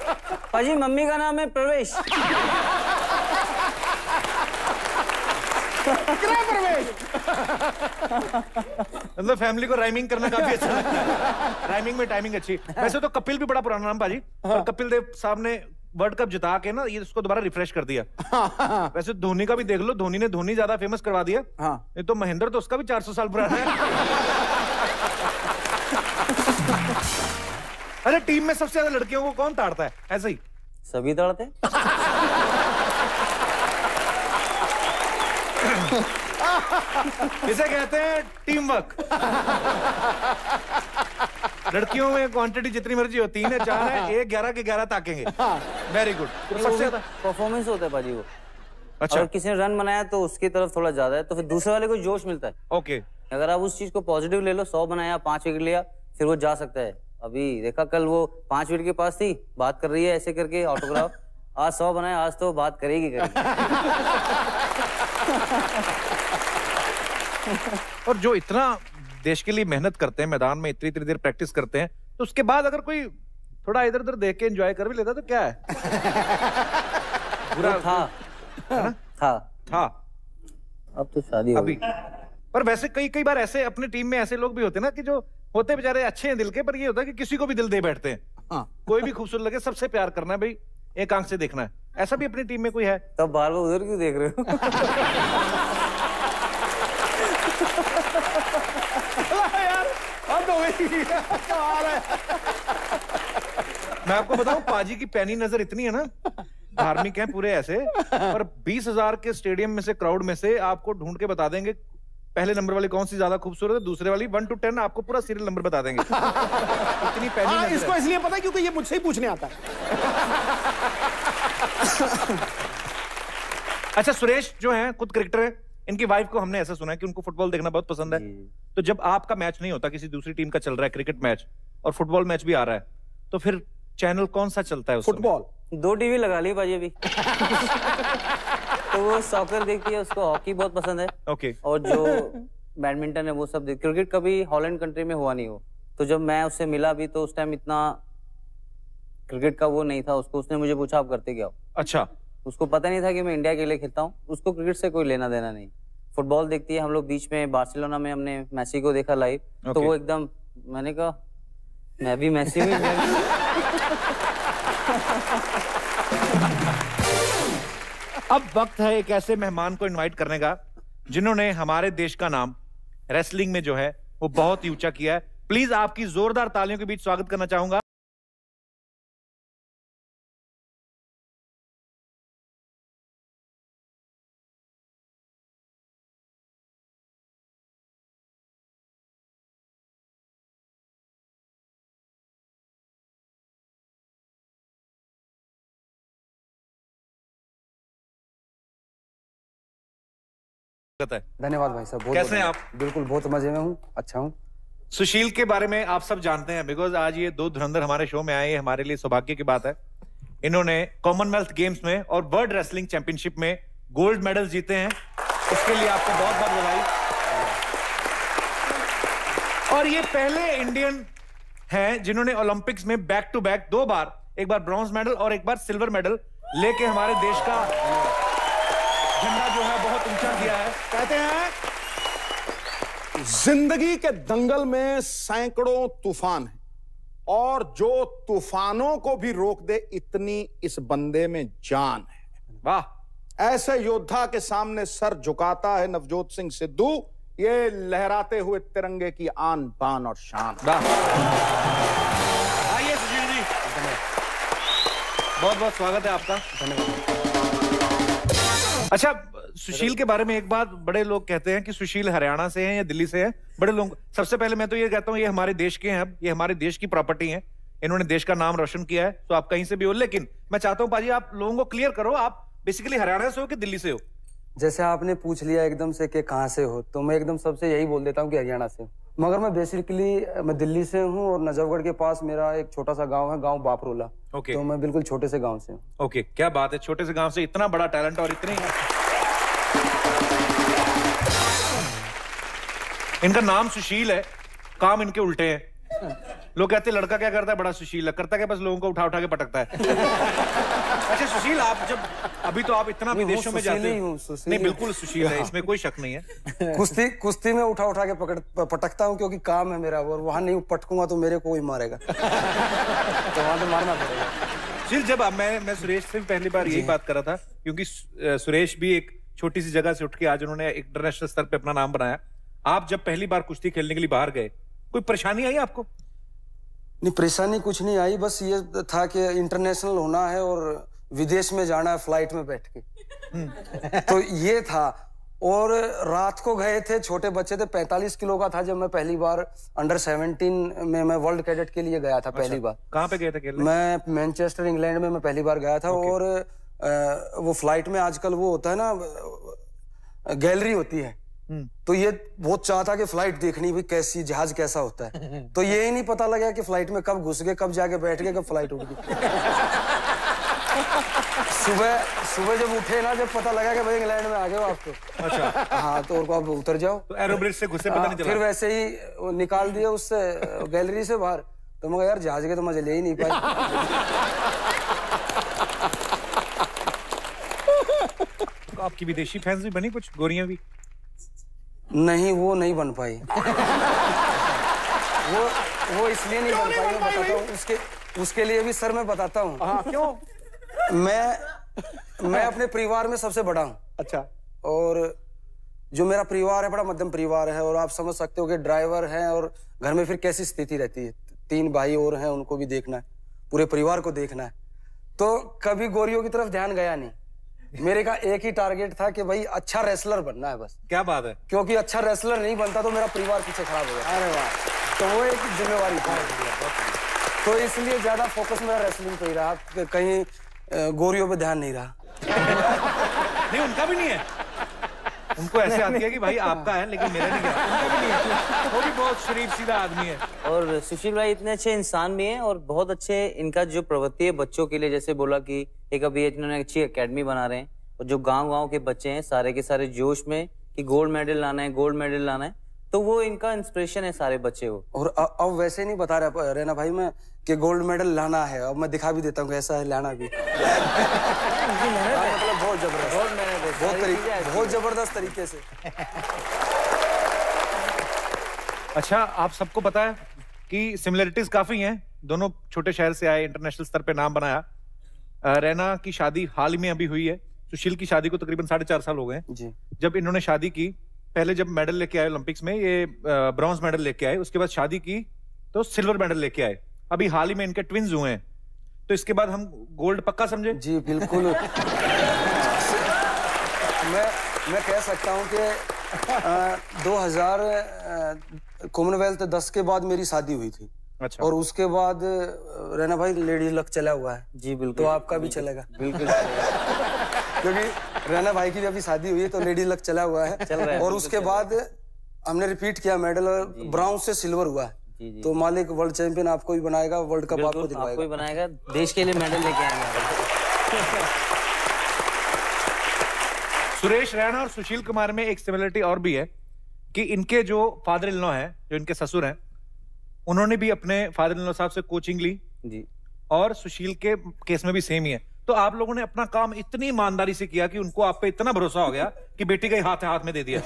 पाजी मम्मी का नाम है प्रवेश। मतलब फैमिली को राइमिंग करना काफी अच्छा लगता है। राइमिंग में टाइमिंग अच्छी। वैसे तो कपिल भी बड़ा पुराना नाम पाजी, और कपिल देव साहब ने वर्ल्ड कप जिता के ना ये इसको दोबारा रिफ्रेश कर दिया। वैसे धोनी का भी देख लो, धोनी ने धोनी ज्यादा फेमस करवा दिया। ये तो महेंद्र तो उसका भी 400 साल पुराना है। अरे टीम में सबसे ज्यादा लड़कियों को कौन ताड़ता है? ऐसे ही सभी ताड़ते। इसे कहते हैं टीम वर्क। लड़कियों में क्वांटिटी जितनी मर्जी हो, 3 है 4 है, 1 11 के 11 ताकेंगे। Very good. सबसे ज्यादा परफॉर्मेंस होता है पाजी वो। अच्छा, अगर किसी ने रन बनाया तो उसकी तरफ थोड़ा ज्यादा है, तो फिर दूसरे वाले को जोश मिलता है। ओके। अगर आप उस चीज को पॉजिटिव ले लो, 100 बनाया 5 विकेट लिया, फिर वो जा सकता है। अभी देखा कल वो 5 विकेट के पास थी, बात कर रही है ऐसे करके ऑटोग्राफ। आज 100 बनाया, आज तो बात करेगी। और जो इतना देश के लिए मेहनत करते हैं, मैदान में इतनी देर प्रैक्टिस करते हैं, तो उसके बाद अगर कोई थोड़ा इधर उधर देख के एंजॉय कर भी लेता तो क्या है? बुरा था। अब तो शादी हो गई। पर वैसे कई बार ऐसे अपने टीम में ऐसे लोग भी होते हैं ना कि जो होते बेचारे अच्छे हैं दिल के, पर ये होता है कि किसी को भी दिल दे बैठते हैं। कोई भी खूबसूरत लगे सबसे प्यार करना है भाई, एक आंख से देखना है। ऐसा भी अपनी टीम में कोई है? तब बार बार उधर क्यों देख रहे हो? यार अब हो गई। मैं आपको बताऊं, पाजी की पैनी नजर इतनी है ना, धार्मिक है पूरे ऐसे, और 20,000 के स्टेडियम में से, क्राउड में से आपको ढूंढ के बता देंगे पहले नंबर वाली कौन सी ज्यादा खूबसूरत है, दूसरे वाली 1 to 10 आपको पूरा सीरियल नंबर बता देंगे। इतनी पैनी नजर इसको इसलिए पता है क्योंकि ये मुझसे ही पूछने आता है। अच्छा, सुरेश जो हैं खुद क्रिकेटर हैं, इनकी वाइफ को हमने ऐसा सुना है कि उनको फुटबॉल देखना बहुत पसंद है। तो जब आपका मैच नहीं होता, किसी दूसरी टीम का चल रहा है क्रिकेट मैच और फुटबॉल मैच भी आ रहा है, तो फिर चैनल कौन सा चलता है उस फुटबॉल? 2 टीवी लगा ली भाजी अभी। तो वो सॉकर देखती है, उसको हॉकी बहुत पसंद है। ओके। और जो बैडमिंटन है वो सब देख। क्रिकेट कभी हॉलैंड कंट्री में हुआ नहीं हो, तो जब मैं उससे मिला भी तो उस टाइम इतना क्रिकेट का वो नहीं था उसको। उसने मुझे पूछा आप करते क्या हो? अच्छा। उसको पता नहीं था कि मैं इंडिया के लिए खेलता हूँ। उसको क्रिकेट से कोई लेना देना नहीं। फुटबॉल देखती है। हम लोग बीच में बार्सिलोना में हमने मेसी को देखा लाइव। तो वो एकदम, मैंने कहा मैं भी मेसी में। अब वक्त है एक ऐसे मेहमान को इनवाइट करने का जिन्होंने हमारे देश का नाम रेसलिंग में जो है वो बहुत ही ऊंचा किया है। प्लीज आपकी जोरदार तालियों के बीच स्वागत करना चाहूंगा है। धन्यवाद भाई साहब। कैसे हैं आप? बिल्कुल बहुत मजे में हूँ, अच्छा हूँ। सुशील के बारे में आप सब जानते हैं, बिकॉज आज ये 2 धुरंधर हमारे शो में आए, हमारे लिए सौभाग्य की बात है। इन्होंने कॉमनवेल्थ गेम्स में और वर्ल्ड रेसलिंग चैंपियनशिप में गोल्ड मेडल जीते हैं, उसके लिए आपको बहुत बहुत बधाई। और ये पहले इंडियन हैं जिन्होंने ओलंपिक्स में बैक टू बैक 2 बार, एक बार ब्रॉन्ज मेडल और एक बार सिल्वर मेडल लेके हमारे देश का झंडा जो है बहुत ऊंचा किया है। कहते हैं जिंदगी के दंगल में सैकड़ों तूफान हैं, और जो तूफानों को भी रोक दे इतनी इस बंदे में जान है। वाह। ऐसे योद्धा के सामने सर झुकाता है नवजोत सिंह सिद्धू, ये लहराते हुए तिरंगे की आन बान और शान। आइए सुशील जी, बहुत बहुत स्वागत है आपका। अच्छा, सुशील के बारे में एक बात बड़े लोग कहते हैं कि सुशील हरियाणा से हैं या दिल्ली से हैं। बड़े लोग, सबसे पहले मैं तो ये कहता हूं ये हमारे देश के हैं, अब ये हमारे देश की प्रॉपर्टी हैं, इन्होंने देश का नाम रोशन किया है, तो आप कहीं से भी हो। लेकिन मैं चाहता हूं पाजी आप लोगों को क्लियर करो, आप बेसिकली हरियाणा से हो कि दिल्ली से हो? जैसे आपने पूछ लिया एकदम से कि कहाँ से हो, तो मैं एकदम सबसे यही बोल देता हूँ कि हरियाणा से। मगर मैं बेसिकली मैं दिल्ली से हूँ, और नजफगढ़ के पास मेरा एक छोटा सा गांव है, गांव बापरोला। तो मैं बिल्कुल छोटे से गांव से हूँ। ओके, क्या बात है, छोटे से गांव से इतना बड़ा टैलेंट और इतनी। इनका नाम सुशील है, काम इनके उल्टे हैं। लोग कहते हैं लड़का क्या करता है, बड़ा सुशील है, करता क्या बस लोगों को उठा उठा के पटकता है। अच्छा सुशील, आप जब अभी तो आप इतना विदेशों में जाते हो। नहीं, बिल्कुल सुशील है, इसमें कोई शक नहीं है। कुश्ती में उठा के पटकता हूँ, क्योंकि काम है मेरा, और वहां नहीं पटकूंगा तो मेरे को ही मारेगा। तो वहां तो मारना पड़ेगा। सुशील, जब मैं सुरेश से पहली बार यही बात कर रहा था, क्योंकि सुरेश भी एक छोटी सी जगह से उठ के आज उन्होंने इंटरनेशनल स्तर पे अपना नाम बनाया। आप जब पहली बार कुश्ती खेलने के लिए बाहर गए, कोई परेशानी आई आपको? नहीं, परेशानी कुछ नहीं आई, बस ये था कि इंटरनेशनल होना है और विदेश में जाना है फ्लाइट में बैठ के। तो ये था। और रात को गए थे, छोटे बच्चे थे, 45 किलो का था जब मैं पहली बार अंडर 17 में मैं वर्ल्ड कैडेट के लिए गया था। पहली बार। कहाँ पे गए थे खेलने? मैं मैनचेस्टर इंग्लैंड में मैं पहली बार गया था। और वो फ्लाइट में आजकल वो होता है ना, गैलरी होती है, तो ये बहुत चाहता कि फ्लाइट देखनी भी कैसी, जहाज कैसा होता है। तो ये ही नहीं पता लगा कि फ्लाइट में कब घुस गए, कब जाके बैठ गए, कब फ्लाइट उठ गई। सुबह जब उठे ना, जब पता लगा कि भाई इंग्लैंड में आ गए हो आप तो। अच्छा। हाँ, तो और आप उतर जाओ। तो एरोब्रिज से घुसे पता नहीं चला? फिर वैसे ही निकाल दिया उससे, गैलरी से बाहर। तो मैं यार जहाज के तो मजे ले ही नहीं पाए। तो आपकी विदेशी फैंस भी बनी, कुछ गोरियां भी? नहीं, वो नहीं बन पाई। वो इसलिए नहीं बन पाई, मैं बताता हूँ उसके लिए भी सर मैं बताता हूँ। हाँ, क्यों? मैं अपने परिवार में सबसे बड़ा हूँ। अच्छा। और जो मेरा परिवार है बड़ा मध्यम परिवार है, और आप समझ सकते हो कि ड्राइवर हैं और घर में फिर कैसी स्थिति रहती है। 3 भाई और हैं, उनको भी देखना है, पूरे परिवार को देखना है। तो कभी गोरियों की तरफ ध्यान गया नहीं। मेरे का एक ही टारगेट था कि भाई अच्छा रेसलर बनना है बस। क्या बात है। क्योंकि अच्छा रेसलर नहीं बनता तो मेरा परिवार पीछे खराब हो जाता। अरे वाह। तो वो एक जिम्मेवारी थी। तो इसलिए ज्यादा फोकस मेरा रेसलिंग पे ही रहा, कहीं गोरियों पे ध्यान नहीं रहा। नहीं, उनका भी नहीं है। उनको ऐसे आती है कि भाई आपका है लेकिन मेरा नहीं है। उनका भी नहीं है। वो भी बहुत शरीफ सीधा आदमी है। और सुशील भाई इतने अच्छे इंसान भी हैं और बहुत अच्छे इनका जो प्रवृत्ति है बच्चों के लिए, जैसे बोला कि एक अभी इन्होंने अच्छी एकेडमी बना रहे हैं, और जो गांव के बच्चे हैं सारे के सारे जोश में कि गोल्ड मेडल लाना है, गोल्ड मेडल लाना है, तो वो इनका इंस्पिरेशन है सारे बच्चे वो। और अब वैसे नहीं बता रहा रहना भाई मैं कि गोल्ड मेडल लाना है, अब मैं दिखा भी देता हूँ ऐसा है लाना भी। मतलब बहुत जबरदस्त, बहुत जबरदस्त तरीके से। अच्छा, आप सबको पता है कि सिमिलरिटीज काफी हैं, दोनों छोटे शहर से आए, इंटरनेशनल स्तर पे नाम बनाया। रैना की शादी हाल ही में अभी हुई है, सुशील की शादी को तकरीबन 4.5 साल हो गए जी। जब इन्होंने शादी की, पहले जब मेडल लेके आए ओलंपिक्स में, ये ब्रॉन्ज मेडल लेके आए, उसके बाद शादी की तो सिल्वर मेडल लेके आए। अभी हाल ही में इनके ट्विंस हुए हैं, तो इसके बाद हम गोल्ड पक्का समझे? जी बिल्कुल। मैं कह सकता हूं कि 2000 कॉमनवेल्थ 10 के बाद मेरी शादी हुई थी। अच्छा। और उसके बाद रैना भाई लेडीज लक चला हुआ है। जी बिल्कुल। तो आपका भी चलेगा? बिल्कुल। क्योंकि रैना भाई की भी अभी शादी हुई है तो लेडीज लक चला हुआ है। चल रहा है। और उसके बाद हमने रिपीट किया मेडल, ब्राउन्ज से सिल्वर हुआ है। तो मालिक वर्ल्ड चैंपियन आपको भी बनाएगा, वर्ल्ड कप आपको दिलवाएगा। आपको भी बनाएगा, देश के लिए मेडल लेके आएंगे। सुरेश रैना और सुशील कुमार में एक सिमिलरिटी और भी है कि इनके जो फादर इन लॉ हैं, जो इनके ससुर हैं, उन्होंने भी अपने फादर इन लॉ साहब से कोचिंग ली जी। और सुशील के केस में भी सेम ही है। तो आप लोगों ने अपना काम इतनी ईमानदारी से किया कि उनको आप पे इतना भरोसा हो गया कि बेटी का ही हाथ में दे दिया।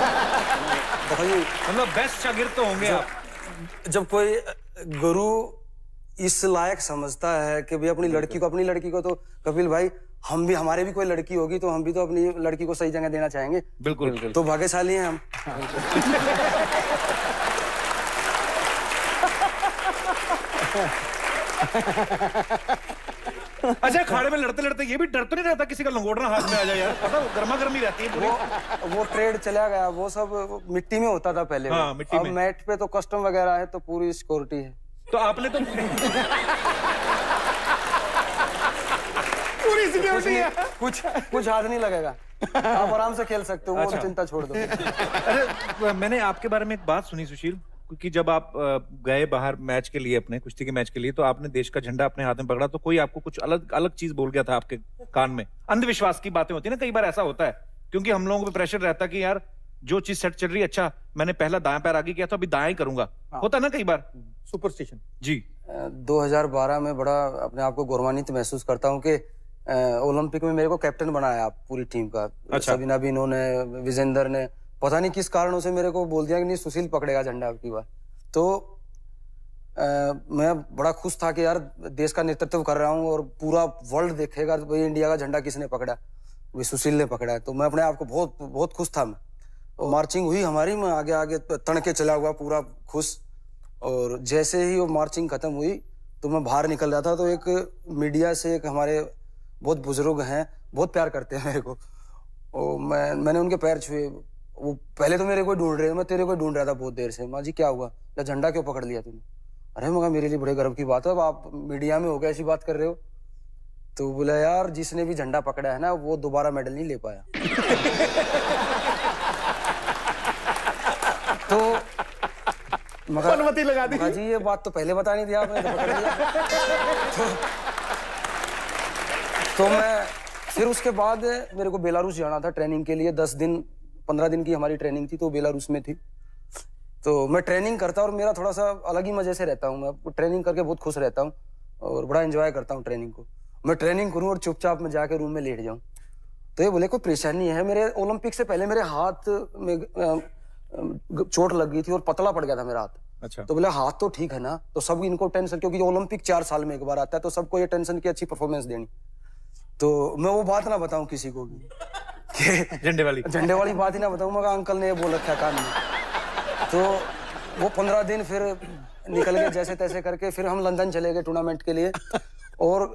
मतलब बेस्ट शागिर्द तो होंगे आप। जब कोई गुरु इस लायक समझता है कि भाई अपनी लड़की को तो कपिल भाई हम भी, हमारे भी कोई लड़की होगी तो हम भी तो अपनी लड़की को सही जगह देना चाहेंगे। बिल्कुल। तो भाग्यशाली हैं हम। अच्छा, खाड़े में लड़ते लड़ते ये भी डर तो नहीं रहता किसी का लंगोटना हाथ में आ जाए यार? पता गर्मा गर्मी रहती है पूरी। वो ट्रेड चला गया, वो सब मिट्टी में होता था पहले। हाँ, मिट्टी में। अब मैट पे तो कस्टम वगैरह है तो पूरी सिक्योरिटी है। तो आपने तो पूरी सिक्योरिटी है। कुछ हाथ नहीं लगेगा, आप आराम से खेल सकते हो। वो चिंता छोड़ दो। अरे मैंने आपके बारे में एक बात सुनी सुशील, क्योंकि जब आप गए बाहर मैच के लिए, अपने कुश्ती के मैच के लिए, तो आपने देश का झंडा अपने हाथ में पकड़ा, तो कोई आपको कुछ अलग चीज बोल गया था आपके कान में? अंधविश्वास की बातें होती है ना, कई बार ऐसा होता है, क्योंकि हम लोगों पे प्रेशर रहता है कि यार जो चीज सेट चल रही है, अच्छा मैंने पहला दाएं पैर आगे किया तो अभी दाएं ही करूंगा। होता है ना कई बार सुपरस्टिशन। जी 2012 में बड़ा अपने आप को गौरवान्वित महसूस करता हूँ कि ओलंपिक में मेरे को कैप्टन बनाया पूरी टीम का। अच्छा। सबीना भी, इन्होंने, विजेंदर ने, पता नहीं किस कारणों से मेरे को बोल दिया कि नहीं सुशील पकड़ेगा झंडा अब की बार। तो मैं बड़ा खुश था कि यार देश का नेतृत्व कर रहा हूँ और पूरा वर्ल्ड देखेगा भाई इंडिया का झंडा किसने पकड़ा, वही सुशील ने पकड़ा है। तो मैं अपने आप को बहुत बहुत खुश था मैं। और मार्चिंग हुई हमारी, मैं आगे आगे तन के चला हुआ पूरा खुश। और जैसे ही वो मार्चिंग खत्म हुई तो मैं बाहर निकल रहा था, तो एक मीडिया से एक हमारे बहुत बुजुर्ग हैं, बहुत प्यार करते हैं मेरे को, और मैंने उनके पैर छुए। वो पहले तो मेरे को ढूंढ रहे, मैं तेरे को ढूंढ रहा था बहुत देर से। माँ जी क्या हुआ, या झंडा क्यों पकड़ लिया तूने? अरे मगर मेरे लिए बड़े गर्व की बात है, अब आप मीडिया में हो गए ऐसी बात कर रहे हो। तो बोला यार जिसने भी झंडा पकड़ा है ना वो दोबारा मेडल नहीं ले पाया। तो अनुमति लगा दी जी, ये बात तो पहले बता नहीं दिया आपने, तो पकड़ लिया। तो मैं फिर उसके बाद मेरे को बेलारूस जाना था ट्रेनिंग के लिए। 15 दिन की हमारी ट्रेनिंग थी, तो बेलारूस में थी। तो मैं ट्रेनिंग करता और मेरा थोड़ा सा अलग ही मजे से रहता हूँ। मैं ट्रेनिंग करके बहुत खुश रहता हूँ और बड़ा एंजॉय करता हूँ ट्रेनिंग को। मैं ट्रेनिंग करूँ और चुपचाप मैं जाके रूम में लेट जाऊँ। तो ये बोले कोई परेशानी है? मेरे ओलंपिक से पहले मेरे हाथ में चोट लग गई थी और पतला पड़ गया था मेरा हाथ। अच्छा। तो बोले हाथ तो ठीक है ना? तो सब इनको टेंशन, क्योंकि ओलंपिक 4 साल में एक बार आता है, तो सबको ये टेंशन की अच्छी परफॉर्मेंस देनी। तो मैं वो बात ना बताऊं किसी को भी, झंडे वाली बात ही ना बताऊं। मगर अंकल ने ये बोल रखा कान में। तो वो 15 दिन फिर निकल गए जैसे तैसे करके। फिर हम लंदन चले गए टूर्नामेंट के लिए, और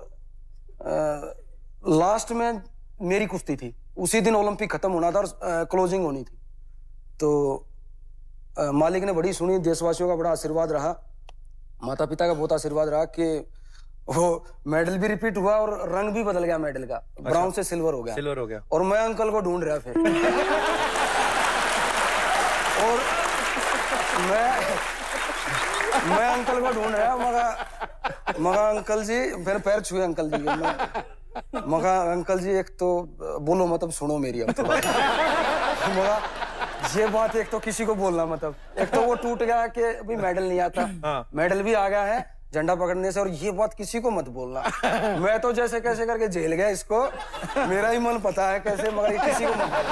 लास्ट में मेरी कुश्ती थी। उसी दिन ओलंपिक खत्म होना था और क्लोजिंग होनी थी। तो मालिक ने बड़ी सुनी, देशवासियों का बड़ा आशीर्वाद रहा, माता पिता का बहुत आशीर्वाद रहा कि वो मेडल भी रिपीट हुआ और रंग भी बदल गया मेडल का। अच्छा। ब्राउन से सिल्वर हो गया। और मैं अंकल को ढूंढ रहा फिर। और मैं अंकल को ढूंढ रहा, मगा अंकल जी, मेरे पैर छुए अंकल जी के। मगा अंकल जी एक तो बोलो, मतलब सुनो मेरी अब थोड़ा। मगा ये बात एक तो किसी को बोलना, मतलब एक तो वो टूट गया कि अभी मेडल नहीं आता। हाँ। मेडल भी आ गया है झंडा पकड़ने से, और ये बात किसी को मत बोलना। मैं तो जैसे कैसे करके झेल गया इसको, मेरा ही मन पता है कैसे, मगर ये किसी को मत बोलना।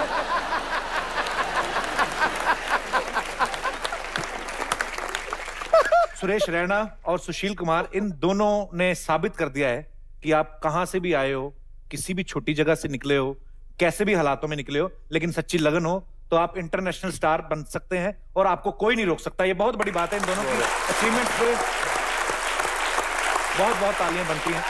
सुरेश रैना और सुशील कुमार, इन दोनों ने साबित कर दिया है कि आप कहां से भी आए हो, किसी भी छोटी जगह से निकले हो, कैसे भी हालातों में निकले हो, लेकिन सच्ची लगन हो तो आप इंटरनेशनल स्टार बन सकते हैं और आपको कोई नहीं रोक सकता। ये बहुत बड़ी बात है इन दोनों की अचीवमेंट पे। बहुत बहुत तालियां बनती हैं।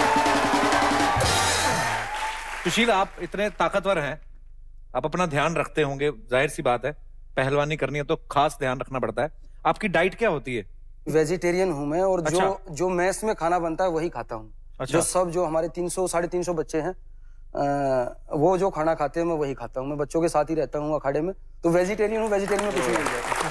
सुशील, आप इतने ताकतवर हैं, आप अपना ध्यान रखते होंगे, जाहिर सी बात है, पहलवानी करनी है तो खास ध्यान रखना पड़ता है। आपकी डाइट क्या होती है? वेजिटेरियन हूं मैं, और अच्छा। जो मेस में खाना बनता है वही खाता हूँ। अच्छा। जो हमारे 300-350 बच्चे हैं, वो जो खाना खाते हैं मैं वही खाता हूँ। मैं बच्चों के साथ ही रहता हूँ अखाड़े में, तो वेजिटेरियन हूँ। वेजिटेरियन में कुछ नहीं है।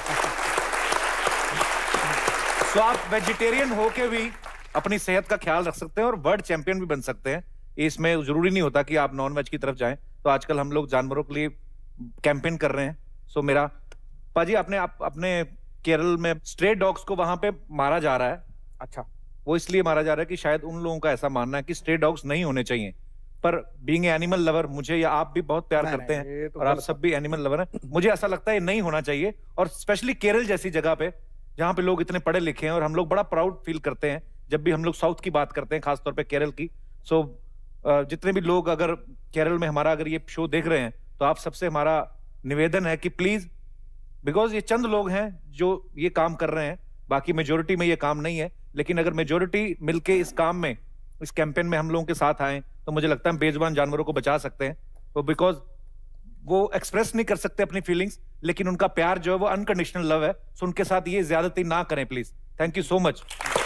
तो आप वेजिटेरियन होके भी अपनी सेहत का ख्याल रख सकते हैं और वर्ल्ड चैंपियन भी बन सकते हैं। इसमें जरूरी नहीं होता कि आप नॉन वेज की तरफ जाएं। तो आजकल हम लोग जानवरों के लिए कैंपेन कर रहे हैं। सो मेरा पाजी, अपने केरल में स्ट्रे डॉग्स को वहां पे मारा जा रहा है। अच्छा। वो इसलिए मारा जा रहा है कि शायद उन लोगों का ऐसा मानना है कि स्ट्रे डॉग्स नहीं होने चाहिए। पर बीइंग एनिमल लवर, मुझे या आप भी बहुत प्यार करते हैं और आप सब भी एनिमल लवर हैं, मुझे ऐसा लगता है ये नहीं होना चाहिए। और स्पेशली केरल जैसी जगह पे जहां पे लोग इतने पढ़े लिखे हैं, और हम लोग बड़ा प्राउड फील करते हैं जब भी हम लोग साउथ की बात करते हैं, खासतौर पे केरल की। सो जितने भी लोग अगर केरल में हमारा अगर ये शो देख रहे हैं, तो आप सबसे हमारा निवेदन है कि प्लीज, बिकॉज ये चंद लोग हैं जो ये काम कर रहे हैं, बाकी मेजोरिटी में ये काम नहीं है, लेकिन अगर मेजोरिटी मिलके इस काम में, इस कैंपेन में हम लोगों के साथ आए, तो मुझे लगता है बेजुबान जानवरों को बचा सकते हैं। तो बिकॉज वो एक्सप्रेस नहीं कर सकते अपनी फीलिंग्स, लेकिन उनका प्यार जो है वो अनकंडीशनल लव है। सो उनके साथ ये ज्यादती ना करें please. Thank you so much.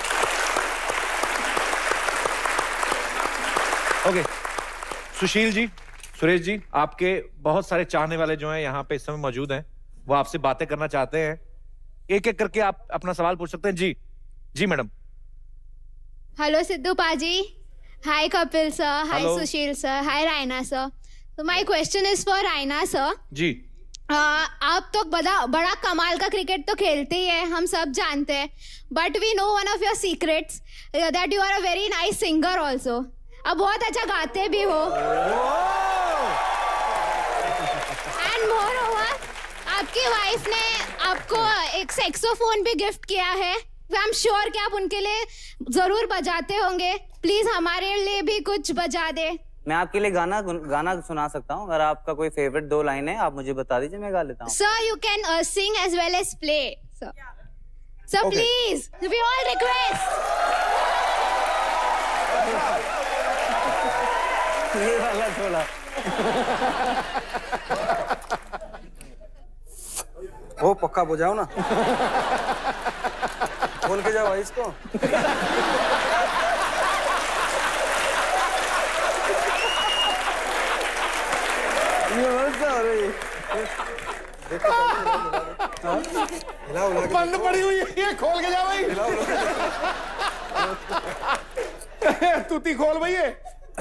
Okay, Sushil ji, Suresh ji, आपके बहुत सारे चाहने वाले जो हैं यहाँ पे इस समय मौजूद हैं, वो आपसे बातें करना चाहते हैं। एक एक करके आप अपना सवाल पूछ सकते हैं। जी मैडम। हेलो सिद्धू पाजी, hi Kapil sir, hi Hello. Sushil sir, hi Raina sir. तो my question is for Raina sir. जी। आप तो बड़ा कमाल का क्रिकेट तो खेलते ही है, हम सब जानते हैं, but we know one of your secrets that you are a very nice singer also. आप बहुत अच्छा गाते भी हो। एंड मोर ओवर आपकी वाइफ ने आपको एक सेक्सोफोन भी गिफ्ट किया है। आई एम श्योर कि आप उनके लिए जरूर बजाते होंगे। प्लीज हमारे लिए भी कुछ बजा दे। मैं आपके लिए गाना सुना सकता हूँ। अगर आपका कोई फेवरेट 2 लाइन है आप मुझे बता दीजिए, मैं गा लेता हूँ। Sir you can sing as well as play. Sir please we all request. ये वाला छोड़ा। वो पक्का बजाओ ना। बोल के जाओ भाई इसको। बंद पड़ी हुई है, ये खोल के जा भाई। तूती खोल भाई ये।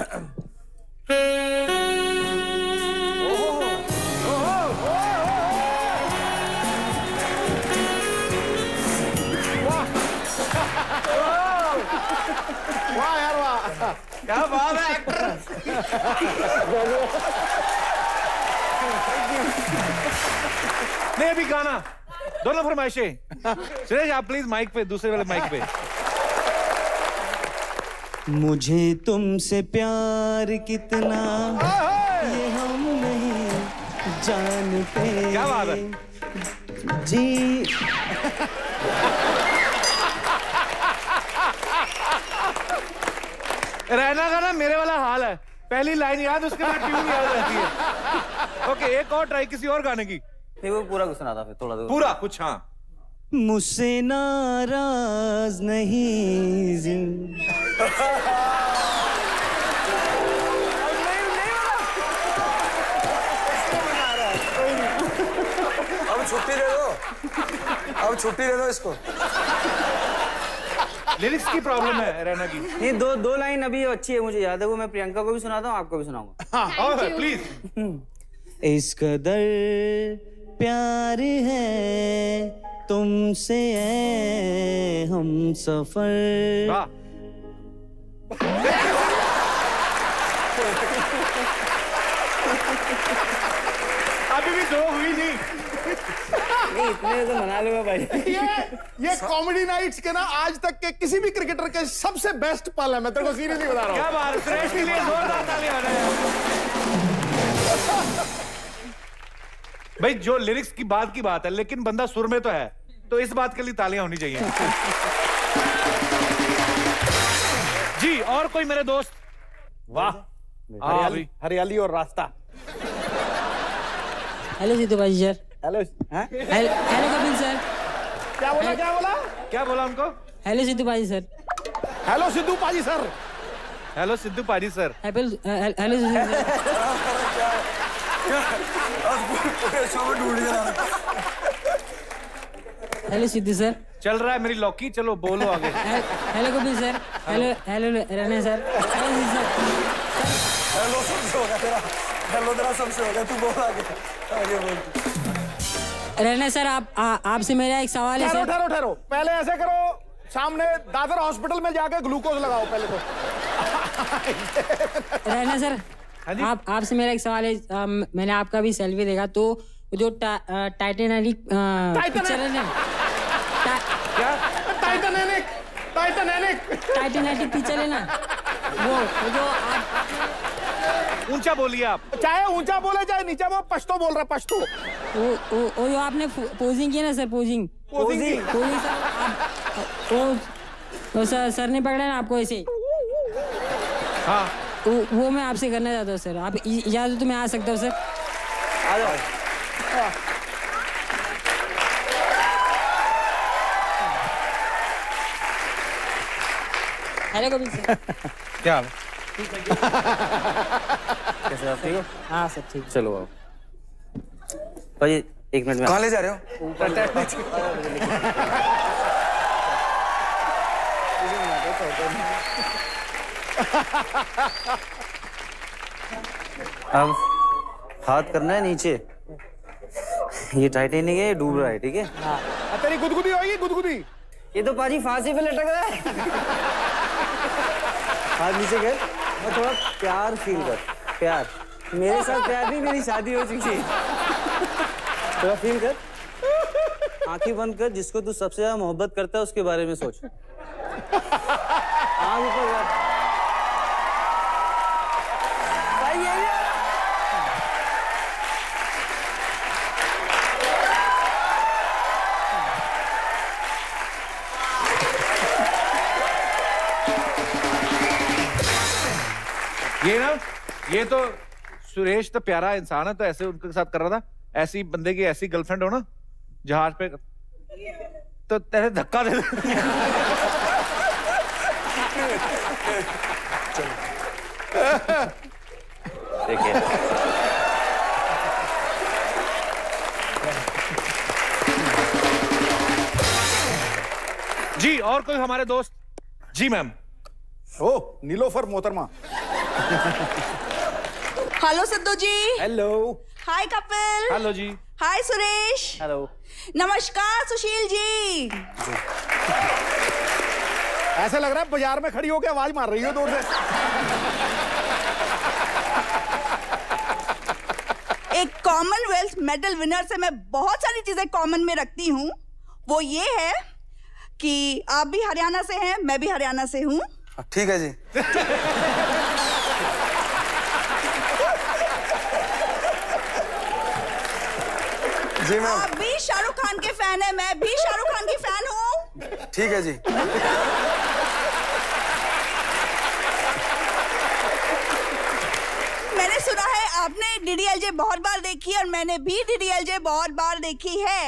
वाह यार वाह, क्या बात है एक्टर। नहीं अभी गाना दोनों फरमाइशें। सुरेश आप प्लीज माइक पे, दूसरे वाले माइक पे। मुझे तुमसे प्यार कितना ये हम नहीं जानते। क्या बात है जी। रैना का ना मेरे वाला हाल है, पहली लाइन याद उसके बाद ट्यून याद रहती है। ओके एक और ट्राई किसी और गाने की। नहीं वो पूरा सुना था फिर थोड़ा पूरा कुछ। हाँ मुझसे नाराज नहीं अब छुट्टी दे दो, अब छुट्टी दे दो इसको। लिरिक्स की प्रॉब्लम है रैना की। नहीं दो लाइन अभी अच्छी है, मुझे याद है। वो मैं प्रियंका को भी सुनाता हूँ, आपको भी सुनाऊंगा। हाँ प्लीज। इस कदर प्यार है तुमसे है हम सफर। अभी भी 2 हुई नहीं। इतने तो मना लो भाई। ये कॉमेडी नाइट्स के ना आज तक के किसी भी क्रिकेटर के सबसे बेस्ट पल है। मैं तेरे को सीरियसली बता रहा हूँ। क्या बात है, सुरेश के लिए जोरदार तालियां हो रही है। भाई जो लिरिक्स की बात है, लेकिन बंदा सुर में तो है, तो इस बात के लिए तालियां होनी चाहिए। जी और कोई मेरे दोस्त। वाह हरियाली और रास्ता। हेलो सिद्धू भाई sir. Hello hello Kapil sir. क्या बोला उनको? हेलो सिद्धू भाई सर। हेलो सिद्धू पाजी सर। हेलो सिद्धू पाजी sir. Hello Sidhu sir. Hello Sidhu sir. चल रहा है मेरी लौकी, चलो बोलो आगे। Hello Kapil sir. Hello Raina sir. Hello सबसे हो गया तेरा, हेलो तेरा सबसे हो गया, तू बोल आगे बोल। रैना सर आपसे मेरा एक सवाल है सर। ठहरो पहले ऐसे करो, सामने दादर हॉस्पिटल में जाके ग्लूकोज लगाओ पहले तो। रैना सर आपसे मेरा एक सवाल है। मैंने आपका भी सेल्फी देखा, तो जो टाइटैनिक पिक्चर है ना, टाइटैनिक पिक्चर है ना, वो जो आप ऊंचा बोलिए आप। चाहे ऊंचा बोले चाहे नीचा, वो पश्तो बोल रहा है, पश्तो। वो जो आपने पोजिंग किया ना सर, पोजिंग सर, सर ने पकड़ा ना आपको ऐसे। हाँ वो मैं आपसे करना चाहता हूँ सर। आप इजाजत तो मैं आ सकता हूँ सर? आ जाओ। Hello Kapil sir. क्या हाल है? कैसे आप ठीक हो? हाँ सब ठीक। चलो आओ भाई, 1 मिनट में। कहाँ ले जा रहे हो? अब हाथ करना है नीचे। ये टाइटैनिक है, डूब रहा है, ठीक है? तेरी गुदगुदी होगी, गुदगुदी। ये तो पाजी फांसी पे लटक रहा है। हाथ नीचे कर। मैं थोड़ा प्यार फील कर, प्यार मेरे साथ प्यार नहीं, मेरी शादी हो चुकी है। थोड़ा फील कर, आंखें बंद कर, जिसको तू सबसे ज्यादा मोहब्बत करता है उसके बारे में सोच। आंख ऊपर कर। ये तो सुरेश तो प्यारा इंसान है, तो ऐसे उनके साथ कर रहा था। ऐसी बंदे की ऐसी गर्लफ्रेंड हो ना जहाज पे, तो तेरे धक्का दे। देखिए जी, और कोई हमारे दोस्त? जी मैम। ओ नीलोफर मोहतरमा। Hello Sidhu ji. Hello. Hi Kapil. Hello जी। हाय सुरेश। हेलो। नमस्कार सुशील जी। ऐसा लग रहा है बाजार में खड़ी होकर आवाज मार रही हो दूर से। एक कॉमनवेल्थ मेडल विनर से मैं बहुत सारी चीजें कॉमन में रखती हूँ। वो ये है कि आप भी हरियाणा से हैं, मैं भी हरियाणा से हूँ। ठीक है जी। जी मैम। आप भी शाहरुख खान के फैन है, मैं भी शाहरुख खान की फैन हूँ। ठीक है जी। मैंने सुना है आपने डीडीएलजे बहुत बार देखी और मैंने भी डीडीएलजे बहुत बार देखी है।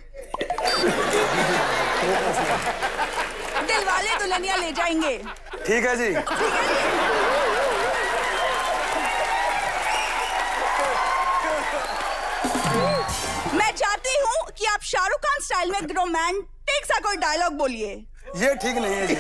दिलवाले दुल्हनिया ले जाएंगे। ठीक है जी। मैं चाहती हूँ कि आप शाहरुख खान स्टाइल में रोमांटिक सा कोई डायलॉग बोलिए। ये ठीक नहीं है जी।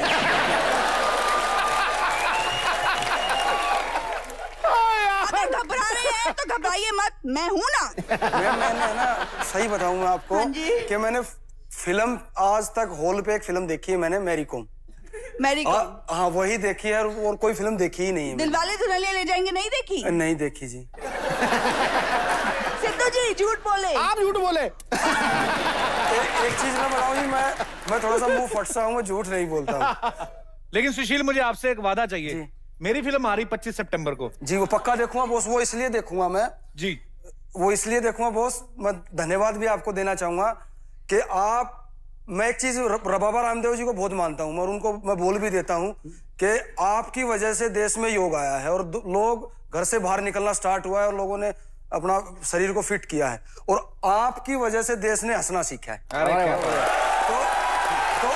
अगर घबरा रहे हैं तो घबराइए मत, मैं हूँ ना। मैंने ना सही बताऊँ मैं आपको कि मैंने फिल्म आज तक हॉल पे एक फिल्म देखी है मैंने, मैरी कॉम। Mary com? हाँ वही देखी है, और कोई फिल्म देखी ही नहीं है। दिलवाले दुल्हनिया ले जाएंगे नहीं देखी? नहीं देखी जी। सिद्धू जी झूठ बोले। आप झूठ बोले। एक चीज मैं बताऊँ जी, मैं थोड़ा सा मुंह फटसा हूँ, मैं झूठ नहीं बोलता हूँ। लेकिन सुशील मुझे आपसे एक वादा चाहिए। मेरी फिल्म आ रही 25 सितंबर को। जी वो पक्का देखूंगा बॉस, वो इसलिए देखूंगा मैं जी, वो इसलिए देखूंगा बॉस। मैं धन्यवाद भी आपको देना चाहूंगा कि आप, मैं एक चीज रबाबा रामदेव जी को बहुत मानता हूं और उनको मैं बोल भी देता हूं कि आपकी वजह से देश में योग आया है और लोग घर से बाहर निकलना स्टार्ट हुआ है और लोगों ने अपना शरीर को फिट किया है और आपकी वजह से देश ने हंसना सीखा है। तो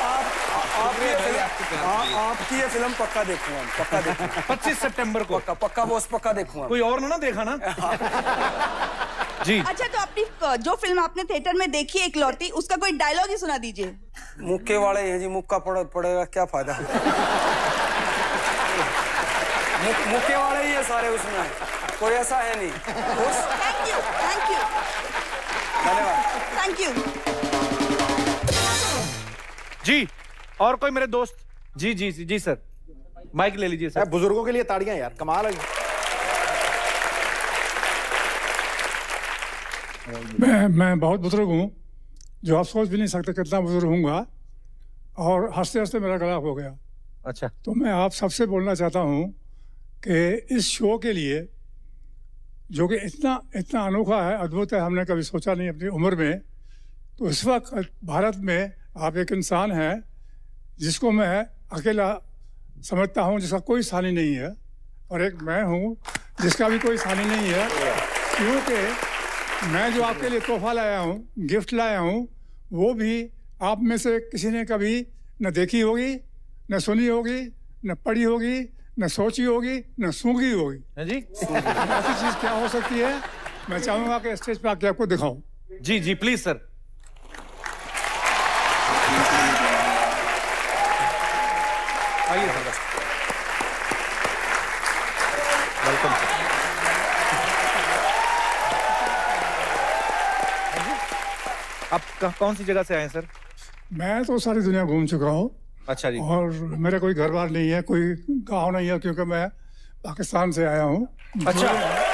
आपकी ये फिल्म पक्का देखूंगा, पक्का देखूंगा। 25 सितंबर को पक्का बॉस, पक्का देखूंगा। कोई और ना देखा ना? जी। अच्छा तो अपनी जो फिल्म आपने थिएटर में देखी है इकलौती, उसका कोई डायलॉग ही सुना दीजिए। मुक्के वाले हैं जी, मुक्का पड़ेगा क्या फायदा। मुक्के वाले ही है सारे उसमें, कोई ऐसा है नहीं। थैंक यू, थैंक यू, धन्यवाद, थैंक यू जी। और कोई मेरे दोस्त? जी जी जी सर, माइक ले लीजिए सर। बुजुर्गों के लिए ताड़ियां यार, कमाल है। मैं बहुत बुजुर्ग हूँ, जो आप सोच भी नहीं सकते कितना बुजुर्ग हूँगा, और हंसते हंसते मेरा गला हो गया। अच्छा। तो मैं आप सबसे बोलना चाहता हूँ कि इस शो के लिए, जो कि इतना इतना अनोखा है, अद्भुत है, हमने कभी सोचा नहीं अपनी उम्र में, तो इस वक्त भारत में आप एक इंसान हैं जिसको मैं अकेला समझता हूँ, जिसका कोई सानी नहीं है, और एक मैं हूँ जिसका भी कोई सानी नहीं है, क्योंकि मैं जो आपके लिए तोहफा लाया हूँ, गिफ्ट लाया हूँ, वो भी आप में से किसी ने कभी न देखी होगी, न सुनी होगी, न पढ़ी होगी, न सोची होगी, न सूंघी होगी। जी। ऐसी चीज क्या हो सकती है? मैं चाहूंगा कि स्टेज पे आके आपको दिखाऊं। जी जी प्लीज सर। आइए सर, वेलकम सर। आप कौन सी जगह से आए सर? मैं तो सारी दुनिया घूम चुका हूँ। अच्छा जी। और मेरा कोई घर बार नहीं है, कोई गाँव नहीं है, क्योंकि मैं पाकिस्तान से आया हूँ। अच्छा।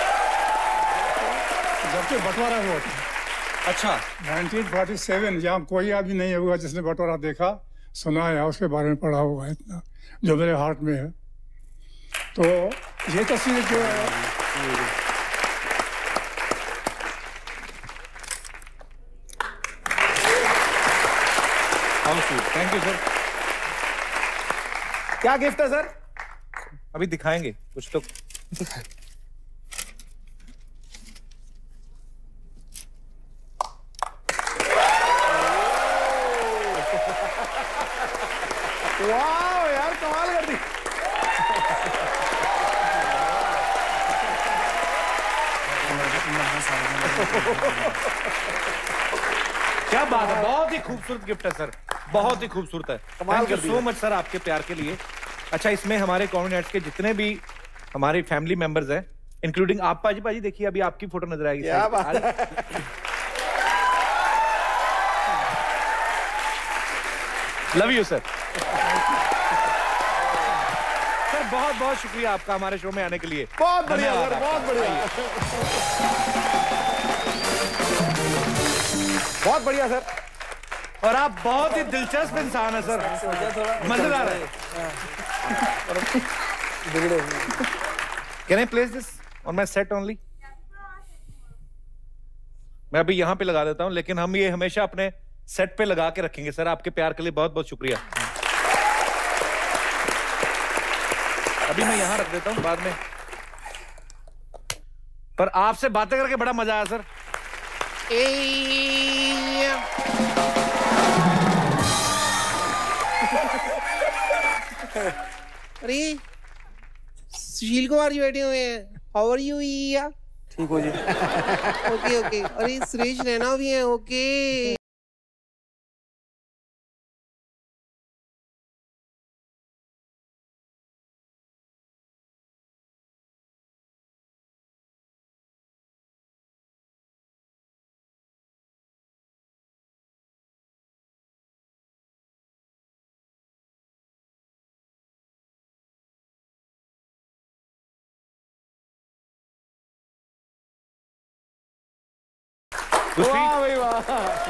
जब से बंटवारा हुआ था। अच्छा। 1947, जहाँ कोई आदमी नहीं होगा जिसने बंटवारा देखा, सुना है, उसके बारे में पढ़ा हुआ है, इतना जो मेरे हार्ट में है। तो ये तस्वीर जो है, थैंक यू सर। क्या गिफ्ट है सर? अभी दिखाएंगे कुछ तो। वाह यार, कमाल कर दी। क्या बात है, बहुत ही खूबसूरत गिफ्ट है सर, बहुत ही खूबसूरत है। Thank you so much sir आपके प्यार के लिए। अच्छा, इसमें हमारे कॉमेडी नाइट्स के जितने भी हमारे फैमिली मेंबर्स हैं, इंक्लूडिंग आप पाजी, पाजी देखिए अभी आपकी फोटो नजर आएगी। क्या बात है। Love you sir. सर बहुत बहुत शुक्रिया आपका हमारे शो में आने के लिए। बहुत बढ़िया सर, बहुत बढ़िया, बहुत बढ़िया सर। और आप बहुत ही दिलचस्प इंसान है सर, मजेदार है। Can I place this on my set only? मैं अभी यहाँ पे लगा देता हूँ, लेकिन हम ये हमेशा अपने सेट पे लगा के रखेंगे सर। आपके प्यार के लिए बहुत बहुत शुक्रिया। अभी मैं यहाँ रख देता हूँ बाद में। पर आपसे बातें करके बड़ा मजा आया सर। अरे सुशील कुमार जी बैठे हुए हैं। How are you? ठीक हो जी। Okay okay. अरे सुरेश रैना भी हैं। ओके। वाह भाई वाह।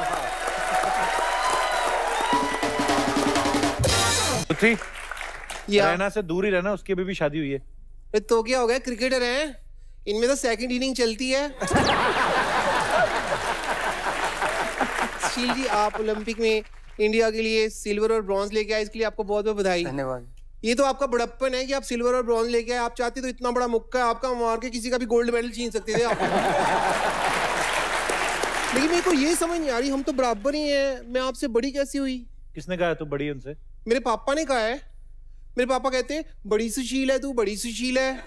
रहना से दूर ही रहना, उसकी अभी भी शादी हुई है। तो क्या हो गया, क्रिकेटर हैं, इनमें तो सेकंड इनिंग चलती है। सुशील जी, आप ओलंपिक में इंडिया के लिए सिल्वर और ब्रॉन्ज लेके आए, इसके लिए आपको बहुत बहुत बधाई। धन्यवाद। ये तो आपका बड़प्पन है कि आप सिल्वर और ब्रॉन्ज लेके आए। आप चाहते तो इतना बड़ा मुक्का है आपका, मार के किसी का भी गोल्ड मेडल छीन सकते थे आप। लेकिन मेरे को ये समझ नहीं आ रही, हम तो बराबर ही हैं, मैं आपसे बड़ी कैसी हुई? किसने कहा तू बड़ी उनसे? मेरे पापा ने कहा है। मेरे पापा कहते हैं बड़ी सुशील है तू, बड़ी सुशील है।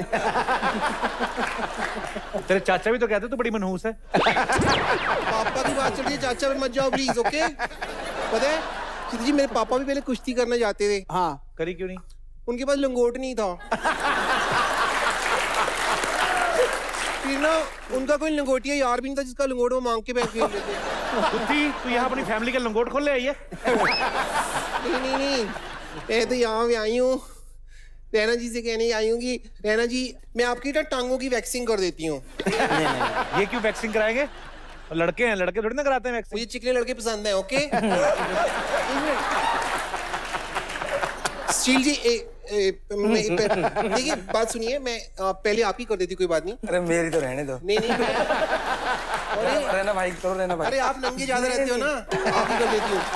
तेरे चाचा भी तो कहते तू बड़ी मनहूस है। पापा की बात चल रही है, चाचा पे मत जाओ प्लीज। ओके, पता है सिद्धू जी, मेरे पापा भी पहले कुश्ती करना चाहते थे। हाँ, करी क्यों नहीं? उनके पास लंगोट नहीं था। फिर ना उनका कोई लंगोटिया यार भी नहीं था जिसका लंगोट वो मांग के पैसे खेल लेते। तू यहाँ अपनी फैमिली का लंगोट खोल ले आई है? नहीं, मैं तो यहाँ भी आई हूँ, रैना जी से कहने आई हूँ कि रैना जी, मैं आपकी ना टांगों की वैक्सिंग कर देती हूँ। ये क्यों वैक्सिंग कराएंगे? लड़के हैं, लड़के थोड़ी ना कराते हैं वैक्सिंग। मुझे चिकने लड़के पसंद है। ओके। सुशील जी, देखिए बात सुनिए, मैं पहले आप ही कर देती, कोई बात नहीं। अरे मेरी तो रहने दो। नहीं रहना भाई, करो रहना भाई। अरे आप नंगे ज्यादा रहते हो ना, आप ही कर देती हूँ।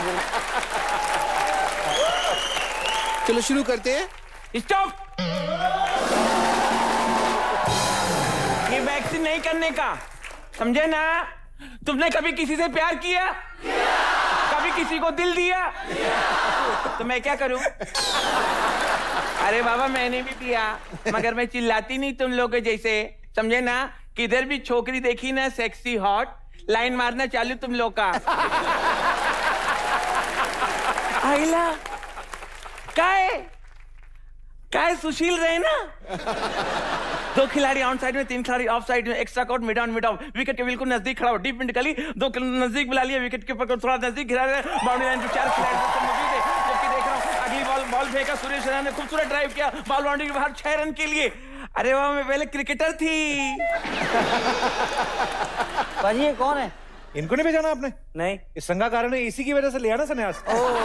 चलो शुरू करते हैं। स्टॉप। ये वैक्सीन नहीं करने का, समझे ना? तुमने कभी किसी से प्यार किया? कभी किसी को दिल दिया? तो मैं क्या करूं? अरे बाबा, मैंने भी दिया, मगर मैं चिल्लाती नहीं तुम लोग जैसे, समझे ना? किधर भी छोकरी देखी ना सेक्सी हॉट, लाइन मारना चालू तुम लोग का। आइला काय सुशील रैना। 2 खिलाड़ी ऑन साइड में, 3 खिलाड़ी ऑफ साइड में, extra court, mid on, wicket के बिल्कुल नजदीक खड़ा हो, डीप मिड गली, 2 नजदीक बुला लिया, विकेट के ऊपर थोड़ा नजदीक घिरा रहे, बाउंड्री लाइन पे 4 खिलाड़ी मौजूद है। जबकि देख रहा हूं अगली बॉल फेंका सुरेश रैना ने, खूबसूरत ड्राइव किया, बॉल बाउंड्री के बाहर 6 रन के लिए। अरे वाह, मैं पहले क्रिकेटर थी। पाजी ये कौन है? इनको नहीं भेजाना आपने? नहीं। इस संगा कारण ने इसी की वजह से लिया ना संन्यास।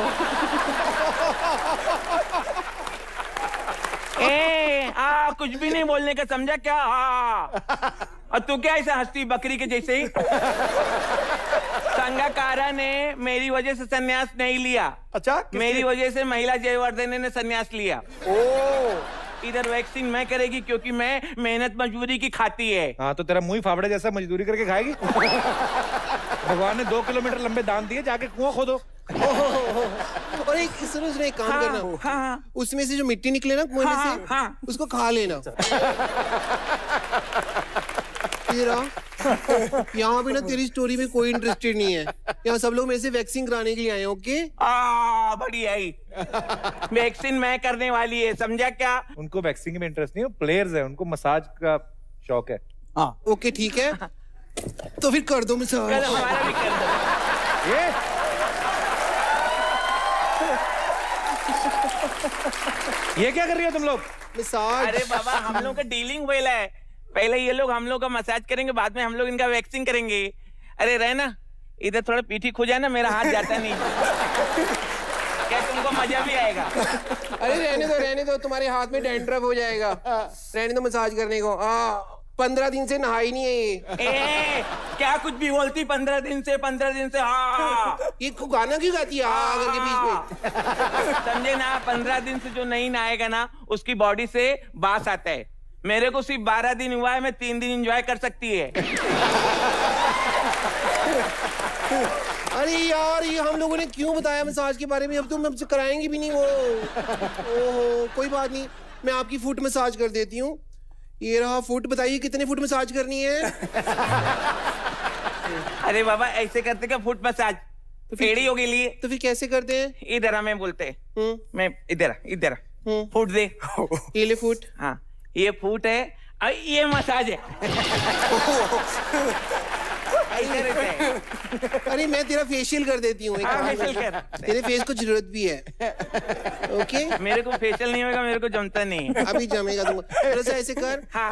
कुछ भी नहीं बोलने का, समझा क्या? और तू क्या ऐसे हंसती बकरी के जैसे ही? संगाकारा ने मेरी वजह से संन्यास नहीं लिया। अच्छा, मेरी वजह से महिला जयवर्धने ने संन्यास लिया। इधर वैक्सीन मैं करेगी क्योंकि मैं मेहनत मजदूरी की खाती है। हाँ तो तेरा मुंह फावड़े जैसा मजदूरी करके खाएगी। भगवान ने 2 किलोमीटर लंबे दान दिए, जाके कुआं खोदो। और एक सुनो, एक काम करना। हाँ। उसमें से जो मिट्टी निकले ना कुएं में से, उसको खा लेना। यहाँ भी ना तेरी स्टोरी में कोई इंटरेस्टेड नहीं है। यहाँ सब लोग मेरे से वैक्सीन कराने के लिए आए हैं। ओके? बढ़िया ही। वैक्सीन मैं करने वाली है, समझा क्या? उनको वैक्सीन में इंटरेस्ट नहीं है, प्लेयर्स है, उनको मसाज का शौक है। हाँ ओके ठीक है, तो फिर कर दो मसाज। हमारा भी कर दो। ये क्या कर रही हो तुम लोग? मसाज। अरे बाबा, हम लोग का डीलिंग वेल है। पहले ये लोग हम लोग का मसाज करेंगे, बाद में हम लोग इनका वैक्सिंग करेंगे। अरे रहना, इधर थोड़ा पीठी खो जाए ना, मेरा हाथ जाता नहीं। क्या तुमको मजा भी आएगा? अरे रहने दो, तुम्हारे हाथ में डैंड्रफ हो जाएगा। रहने दो मसाज करने को। 15 दिन से नहाई नहीं है ये। क्या कुछ भी बोलती? 15 दिन से। हाँ ये गाना क्यों गाती है अगर के बीच में? समझे ना, 15 दिन से जो नहीं नहाएगा ना, उसकी बॉडी से बास आता है। मेरे को सिर्फ 12 दिन हुआ है, मैं 3 दिन एंजॉय कर सकती है। अरे यार, ये हम लोगों ने क्यों बताया मसाज के बारे में? अब तुम हमसे कराएंगे भी नहीं वो। ओहो, कोई बात नहीं, मैं आपकी फुट मसाज कर देती हूँ। ये रहा फुट। बताइए कितने फुट मसाज करनी है? अरे बाबा, ऐसे करते क्या फुट मसाज? टेढ़ी होगी लिए। तो फिर कैसे करते हैं? इधर हमें बोलते हैं। मैं इधर फुट दे। ये ले फुट। हाँ, ये फुट है और ये मसाज है। ऐसे रहते हैं। अरे मैं तेरा फेशियल कर देती हूँ। फेशियल कर। तेरे फेस को जरूरत भी है। ओके? मेरे को फेशियल नहीं होगा, मेरे को जमता नहीं। अभी जमेगा तुमको। थोड़ा सा ऐसे कर। हाँ।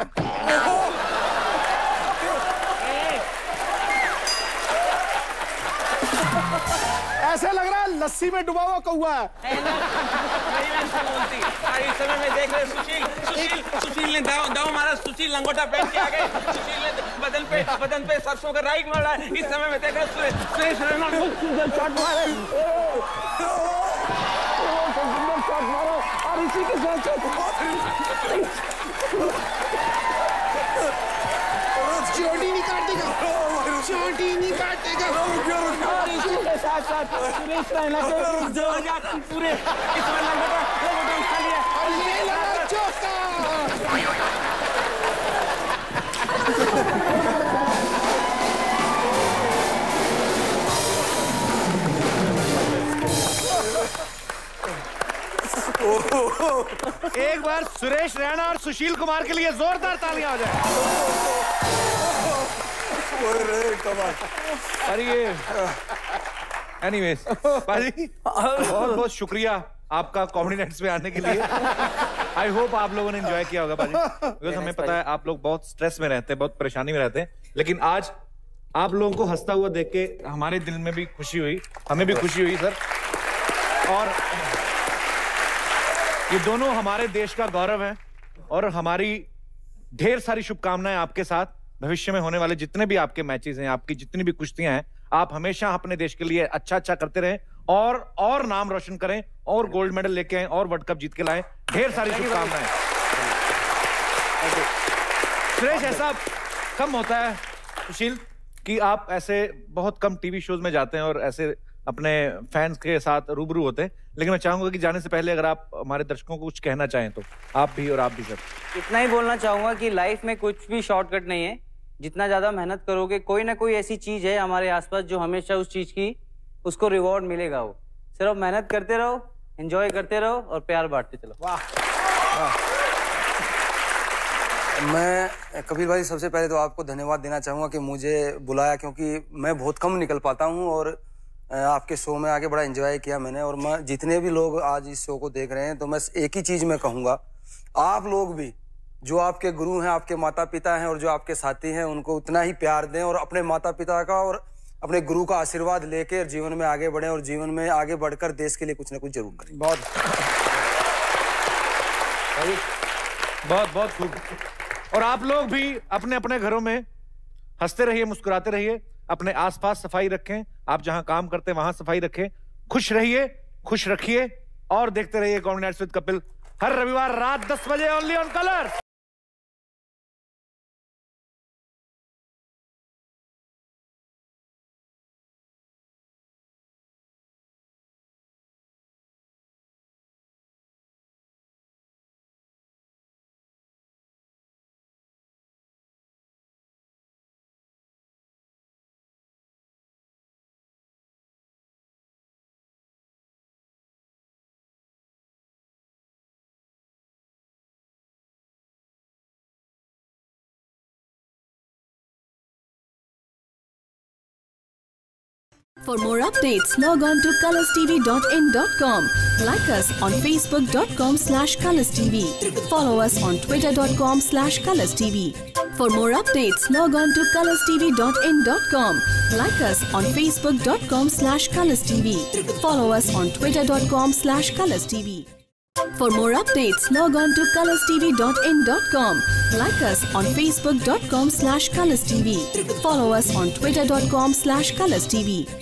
ऐसे लग रहा है लस्सी में डुबा हुआ कौवा है। इस समय में देख रहे सुशील ने दाव मारा। सुशील लंगोटा पहन के आ गए। सुशील ने बदन पे सरसों का राई मारा। इस समय में देख रहे सुरेश रैना शॉट मारे। और इसी के साथ चोटी नहीं काटेगा। और इसी के साथ सुरेश रैना के पूरे इसमें लंगोटा उठा लिया। और ये लगा चौका। एक बार सुरेश रैना और सुशील कुमार के लिए जोरदार तालियां हो जाए। अरे ये एनीवेज पाजी, बहुत बहुत शुक्रिया आपका कॉमेडी नाइट्स में आने के लिए। आई होप आप लोगों ने एंजॉय किया होगा पाजी, बिकॉज हमें पता है आप लोग बहुत स्ट्रेस में रहते हैं, बहुत परेशानी में रहते हैं, लेकिन आज आप लोगों को हंसता हुआ देख के हमारे दिल में भी खुशी हुई, हमें भी खुशी हुई सर। और ये दोनों हमारे देश का गौरव है और हमारी ढेर सारी शुभकामनाएं आपके साथ। भविष्य में होने वाले जितने भी आपके मैचेस हैं, आपकी जितनी भी कुश्तियां हैं, आप हमेशा अपने देश के लिए अच्छा करते रहें और नाम रोशन करें और गोल्ड मेडल लेके आए और वर्ल्ड कप जीत के लाएं। ढेर सारी शुभकामनाएं। सुरेश, ऐसा कम होता है सुशील कि आप ऐसे बहुत कम टीवी शोज में जाते हैं और ऐसे अपने फैंस के साथ रूबरू होते हैं, लेकिन मैं चाहूंगा कि जाने से पहले अगर आप हमारे दर्शकों को कुछ कहना चाहें तो आप भी और आप भी सर। इतना ही बोलना चाहूंगा कि लाइफ में कुछ भी शॉर्टकट नहीं है। जितना ज्यादा मेहनत करोगे, कोई ना कोई ऐसी चीज है हमारे आसपास जो हमेशा उस चीज की उसको रिवॉर्ड मिलेगा। वो सिर्फ मेहनत करते रहो, एंजॉय करते रहो और प्यार बांटते चलो। वाह। मैं कपिल भाई सबसे पहले तो आपको धन्यवाद देना चाहूंगा कि मुझे बुलाया, क्योंकि मैं बहुत कम निकल पाता हूं और आपके शो में आके बड़ा एंजॉय किया मैंने। और मैं जितने भी लोग आज इस शो को देख रहे हैं तो मैं एक ही चीज में कहूंगा, आप लोग भी जो आपके गुरु हैं, आपके माता पिता हैं और जो आपके साथी हैं, उनको उतना ही प्यार दें और अपने माता पिता का और अपने गुरु का आशीर्वाद लेकर जीवन में आगे बढ़ें और जीवन में आगे बढ़कर देश के लिए कुछ ना कुछ जरूर करें। बहुत बहुत बहुत खूब। और आप लोग भी अपने अपने घरों में हंसते रहिए, मुस्कुराते रहिए, अपने आसपास सफाई रखें, आप जहां काम करते हैं वहां सफाई रखें, खुश रहिए, खुश रखिए और देखते रहिए कॉमेडी नाइट्स विद कपिल हर रविवार रात 10 बजे only on Colors. For more updates, log on to colorstv.in.com. Like us on facebook.com/colorstv. Follow us on twitter.com/colorstv. For more updates, log on to colorstv.in.com. Like us on facebook.com/colorstv. Follow us on twitter.com/colorstv. For more updates, log on to colorstv.in.com. Like us on facebook.com/colorstv. Follow us on twitter.com/colorstv.